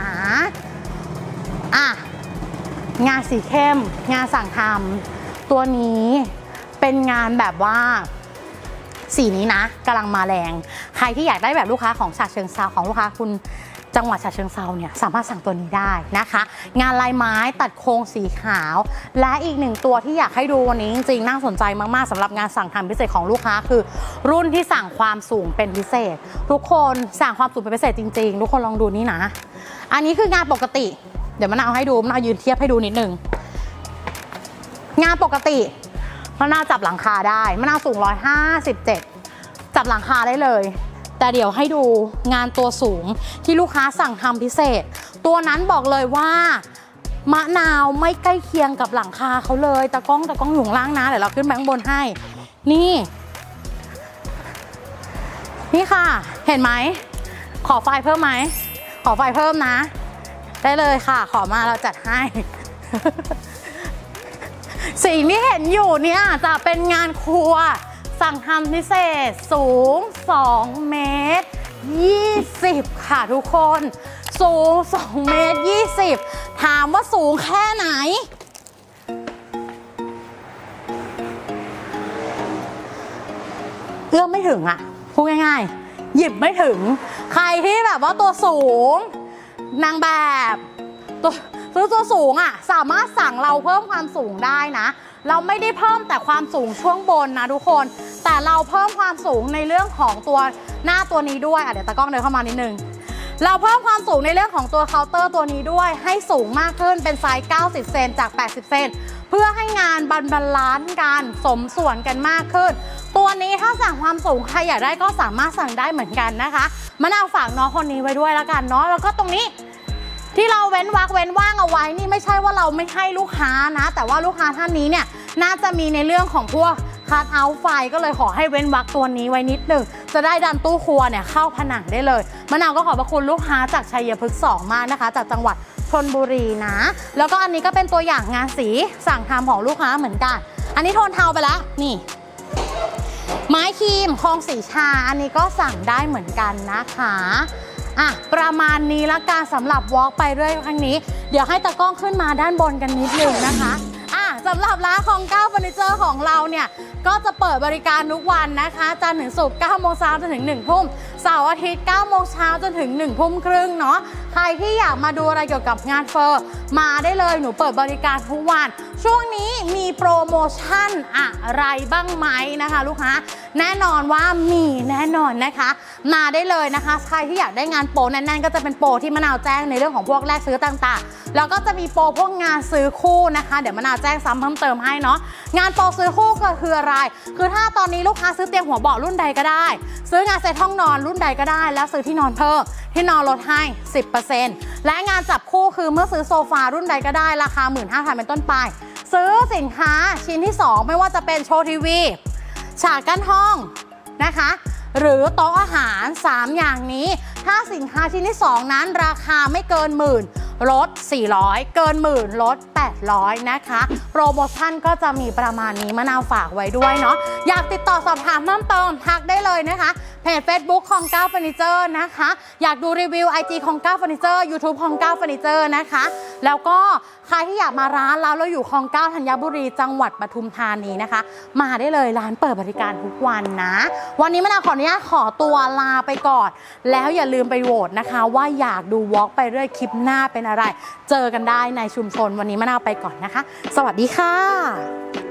งานสีเข้มงานสั่งทำตัวนี้เป็นงานแบบว่าสีนี้นะกำลังมาแรงใครที่อยากได้แบบลูกค้าของฉะเชิงเทราของลูกค้าคุณจังหวัดฉะเชิงเทราเนี่ยสามารถสั่งตัวนี้ได้นะคะงานลายไม้ตัดโครงสีขาวและอีกหนึ่งตัวที่อยากให้ดูวันนี้จริงๆน่าสนใจมากๆสำหรับงานสั่งทำพิเศษของลูกค้าคือรุ่นที่สั่งความสูงเป็นพิเศษทุกคนสั่งความสูงเป็นพิเศษจริงๆทุกคนลองดูนี่นะอันนี้คืองานปกติเดี๋ยวมะนาวให้ดูมะนาวยืนเทียบให้ดูนิดนึงงานปกติมะนาวจับหลังคาได้มะนาวสูง157จับหลังคาได้เลยแต่เดี๋ยวให้ดูงานตัวสูงที่ลูกค้าสั่งทำพิเศษตัวนั้นบอกเลยว่ามะนาวไม่ใกล้เคียงกับหลังคาเขาเลยตากล้องอยู่ข้างล่างนะเดี๋ยวเราขึ้นไปข้างบนให้นี่ค่ะเห็นไหมขอไฟเพิ่มไหมขอไฟเพิ่มนะได้เลยค่ะขอมาเราจัดให้สิ่งที่เห็นอยู่เนี่ยจะเป็นงานครัวสั่งทำพิเศษสูง2 เมตร 20ค่ะทุกคนสูง2 เมตร 20ถามว่าสูงแค่ไหนเอื้อมไม่ถึงอ่ะพูดง่ายๆหยิบไม่ถึงใครที่แบบว่าตัวสูงนางแบบตัวสูงอ่ะสามารถสั่งเราเพิ่มความสูงได้นะเราไม่ได้เพิ่มแต่ความสูงช่วงบนนะทุกคนแต่เราเพิ่มความสูงในเรื่องของตัวหน้าตัวนี้ด้วยเดี๋ยวตากล้องเดินเข้ามานิดนึงเราเพิ่มความสูงในเรื่องของตัวเคาน์เตอร์ตัวนี้ด้วยให้สูงมากขึ้นเป็นไซส์90 เซนจาก80 เซนเพื่อให้งานบาลานซ์กันสมส่วนกันมากขึ้นตัวนี้ถ้าสั่งความสูงใครอยากได้ก็สามารถสั่งได้เหมือนกันนะคะมะนาวฝากน้องคนนี้ไว้ด้วยแล้วกันเนาะแล้วก็ตรงนี้ที่เราเว้นว่างเอาไว้นี่ไม่ใช่ว่าเราไม่ให้ลูกค้านะแต่ว่าลูกค้าท่านนี้เนี่ยน่าจะมีในเรื่องของพวกคัทเอาท์ไฟก็เลยขอให้เว้นวรรคตัวนี้ไว้นิดหนึ่งจะได้ดันตู้ครัวเนี่ยเข้าผนังได้เลยมะนาวก็ขอบพระคุณลูกค้าจากชัยพฤกษ์2มากนะคะจากจังหวัดชลบุรีนะแล้วก็อันนี้ก็เป็นตัวอย่างงานสีสั่งทำของลูกค้าเหมือนกันอันนี้โทนเทาไปแล้วนี่ไม้ครีมคองสีชาอันนี้ก็สั่งได้เหมือนกันนะคะประมาณนี้ละกันสำหรับวอล์กไปเรื่อยครั้งนี้เดี๋ยวให้ตากล้องขึ้นมาด้านบนกันนิดนึงนะคะสำหรับร้านของ9เฟอร์นิเจอร์ของเราเนี่ยก็จะเปิดบริการทุกวันนะคะจันทร์ถึงศุกร์9 โมงเช้าจนถึง1 ทุ่มเสาร์อาทิตย์9 โมงเช้าจนถึง1 ทุ่มครึ่งเนาะใครที่อยากมาดูอะไรเกี่ยวกับงานเฟอร์มาได้เลยหนูเปิดบริการทุกวันช่วงนี้มีโปรโมชั่นอะไรบ้างไหมนะคะลูกค้าแน่นอนว่ามีแน่นอนนะคะมาได้เลยนะคะใครที่อยากได้งานโปรแน่นๆก็จะเป็นโปรที่มะนาวแจ้งในเรื่องของพวกแลกซื้อต่างๆแล้วก็จะมีโปรพวกงานซื้อคู่นะคะเดี๋ยวมะนาวแจ้งซ้ำเพิ่มเติมให้เนาะงานโปรซื้อคู่ก็คืออะไรคือถ้าตอนนี้ลูกค้าซื้อเตียงหัวเบาะรุ่นใดก็ได้ซื้องานเซ็ตห้องนอนรุ่นใดก็ได้แล้วซื้อที่นอนเพิ่มที่นอนลดให้ 10% และงานจับคู่คือเมื่อซื้อโซฟารุ่นใดก็ได้ราคา 15,000 เป็นต้นไปซื้อสินค้าชิ้นที่2ไม่ว่าจะเป็นโชว์ทีวีฉากกั้นห้องนะคะหรือโต๊ะอาหาร3อย่างนี้ถ้าสินค้าชิ้นที่2นั้นราคาไม่เกินหมื่นลด400เกินหมื่นลด800นะคะโปรโมชั่นก็จะมีประมาณนี้มะนาวฝากไว้ด้วยเนาะอยากติดต่อสอบถามเพิ่มเติมทักได้เลยนะคะเพจ Facebook ของ9เฟอร์นิเจอร์นะคะอยากดูรีวิว IG ของ9เฟอร์นิเจอร์ YouTube ของ9เฟอร์นิเจอร์นะคะแล้วก็ใครที่อยากมาร้านเราอยู่ของ9ธัญบุรีจังหวัดปทุมธานีนะคะมาได้เลยร้านเปิดบริการทุกวันนะวันนี้มะนาวขออนุญาตขอตัวลาไปก่อนแล้วอย่าลืมไปโหวตนะคะว่าอยากดูวอล์กไปเรื่อยคลิปหน้าเป็นอะไรเจอกันได้ในชุมชนวันนี้มะนาวไปก่อนนะคะสวัสดีค่ะ